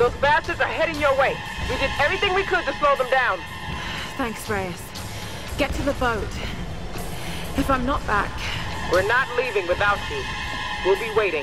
Those bastards are heading your way. We did everything we could to slow them down. Thanks, Reyes. Get to the boat. If I'm not back... We're not leaving without you. We'll be waiting.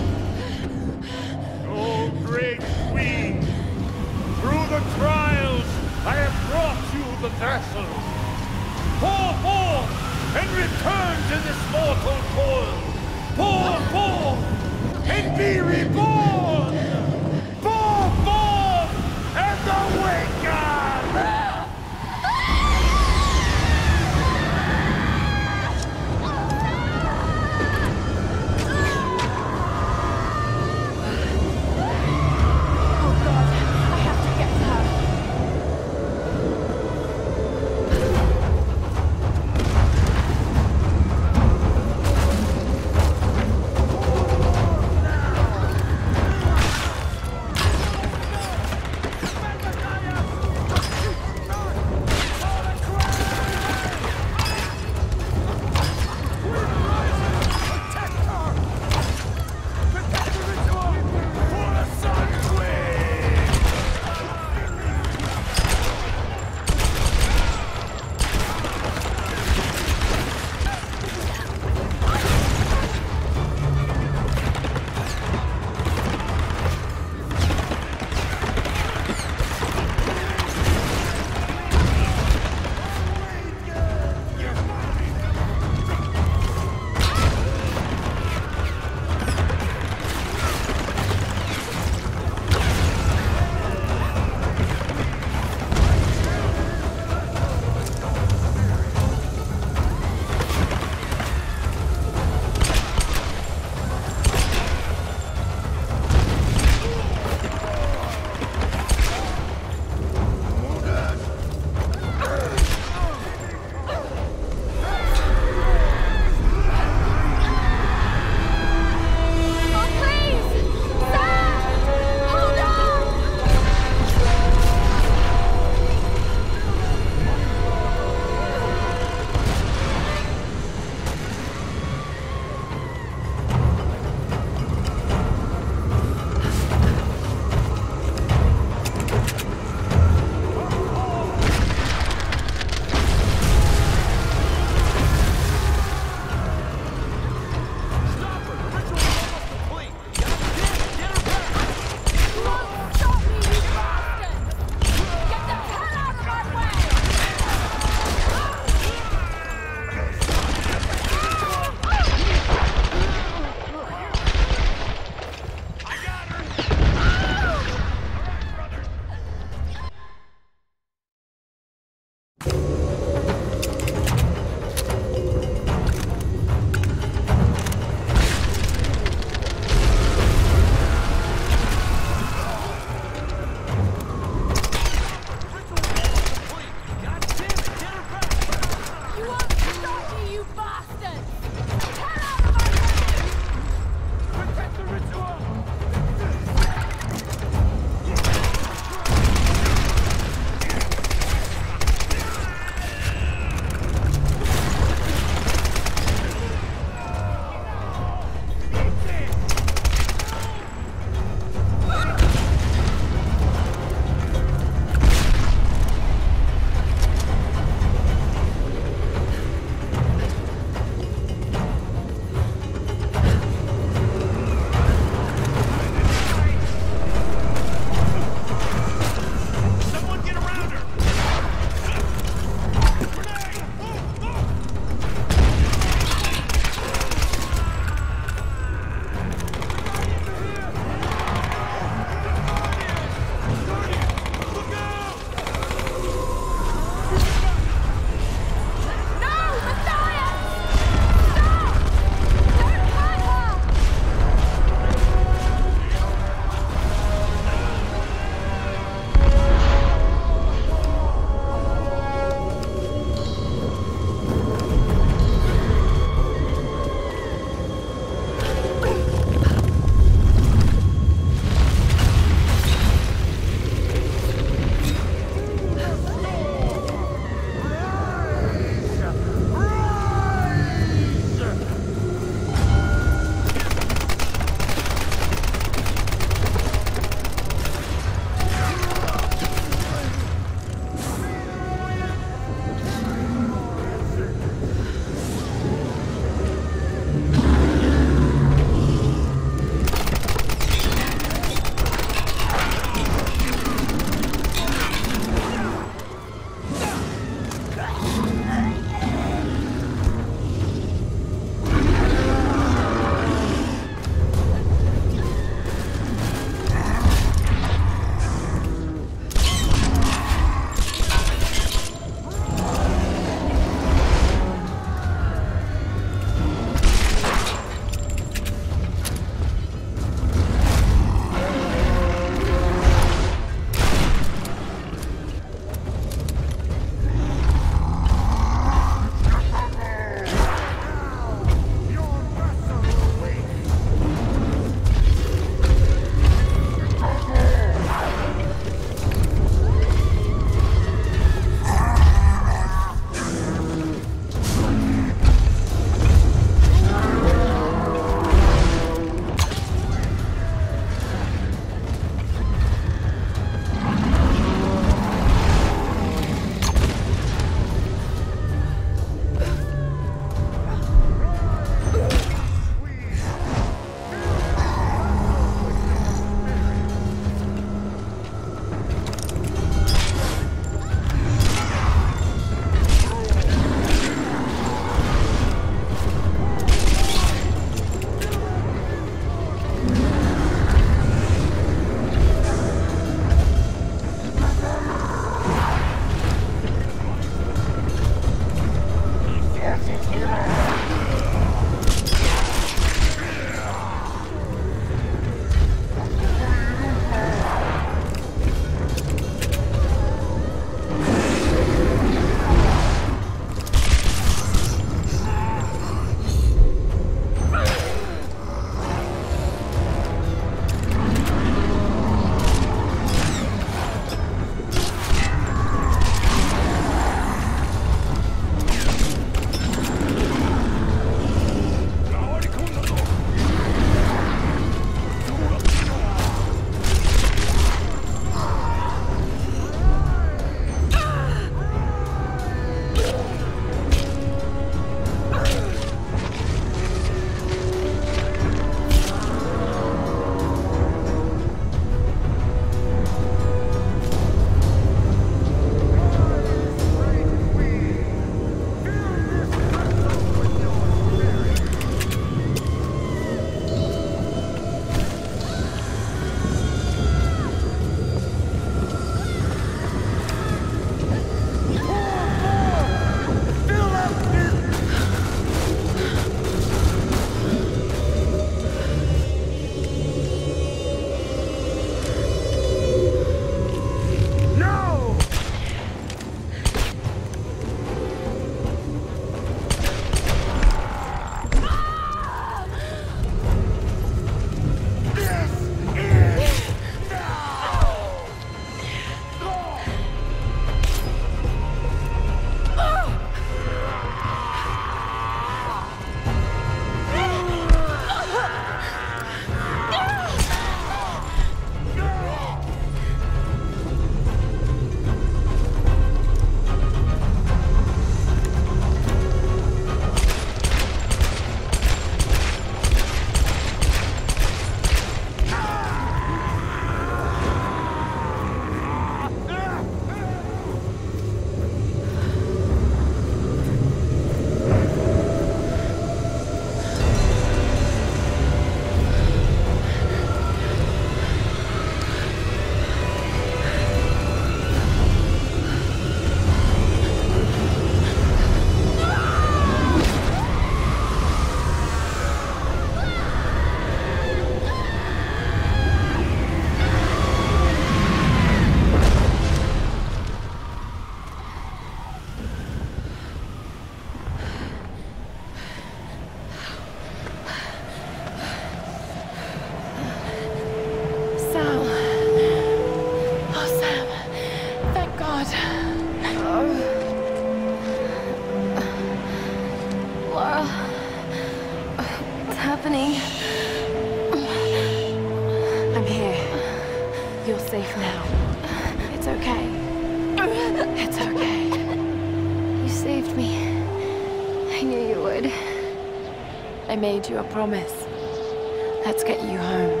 Good. I made you a promise. Let's get you home.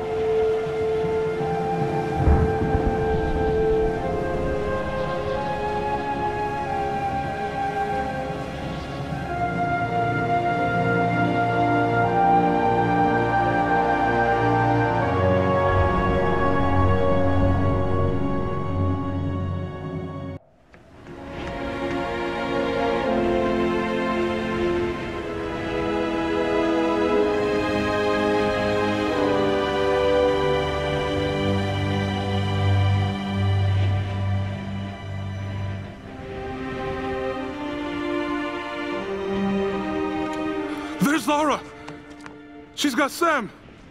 There's Lara! She's got Sam!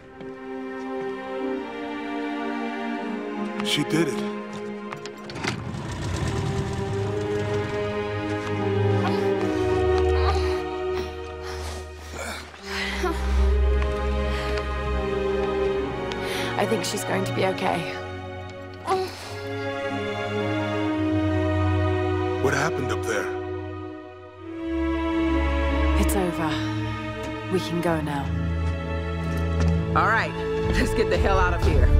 She did it. I think she's going to be okay. What happened up there? It's over. We can go now. All right, let's get the hell out of here.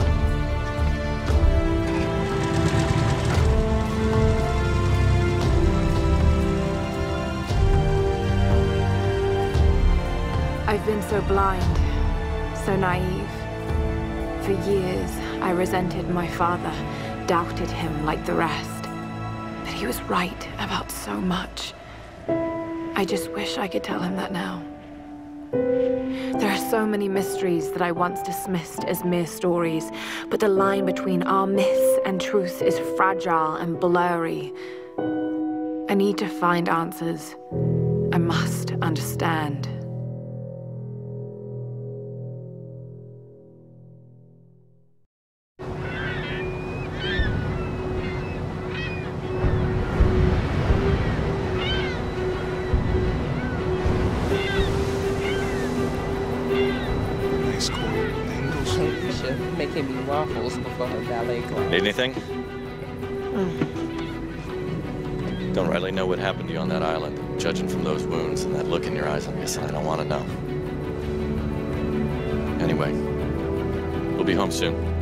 I've been so blind, so naive. For years, I resented my father, doubted him like the rest. But he was right about so much. I just wish I could tell him that now. There are so many mysteries that I once dismissed as mere stories, but the line between our myths and truth is fragile and blurry. I need to find answers. I must understand. Making me waffles before her ballet class. Need anything? Mm. Don't really know what happened to you on that island. Judging from those wounds and that look in your eyes, I'm guessing I don't want to know. Anyway, we'll be home soon.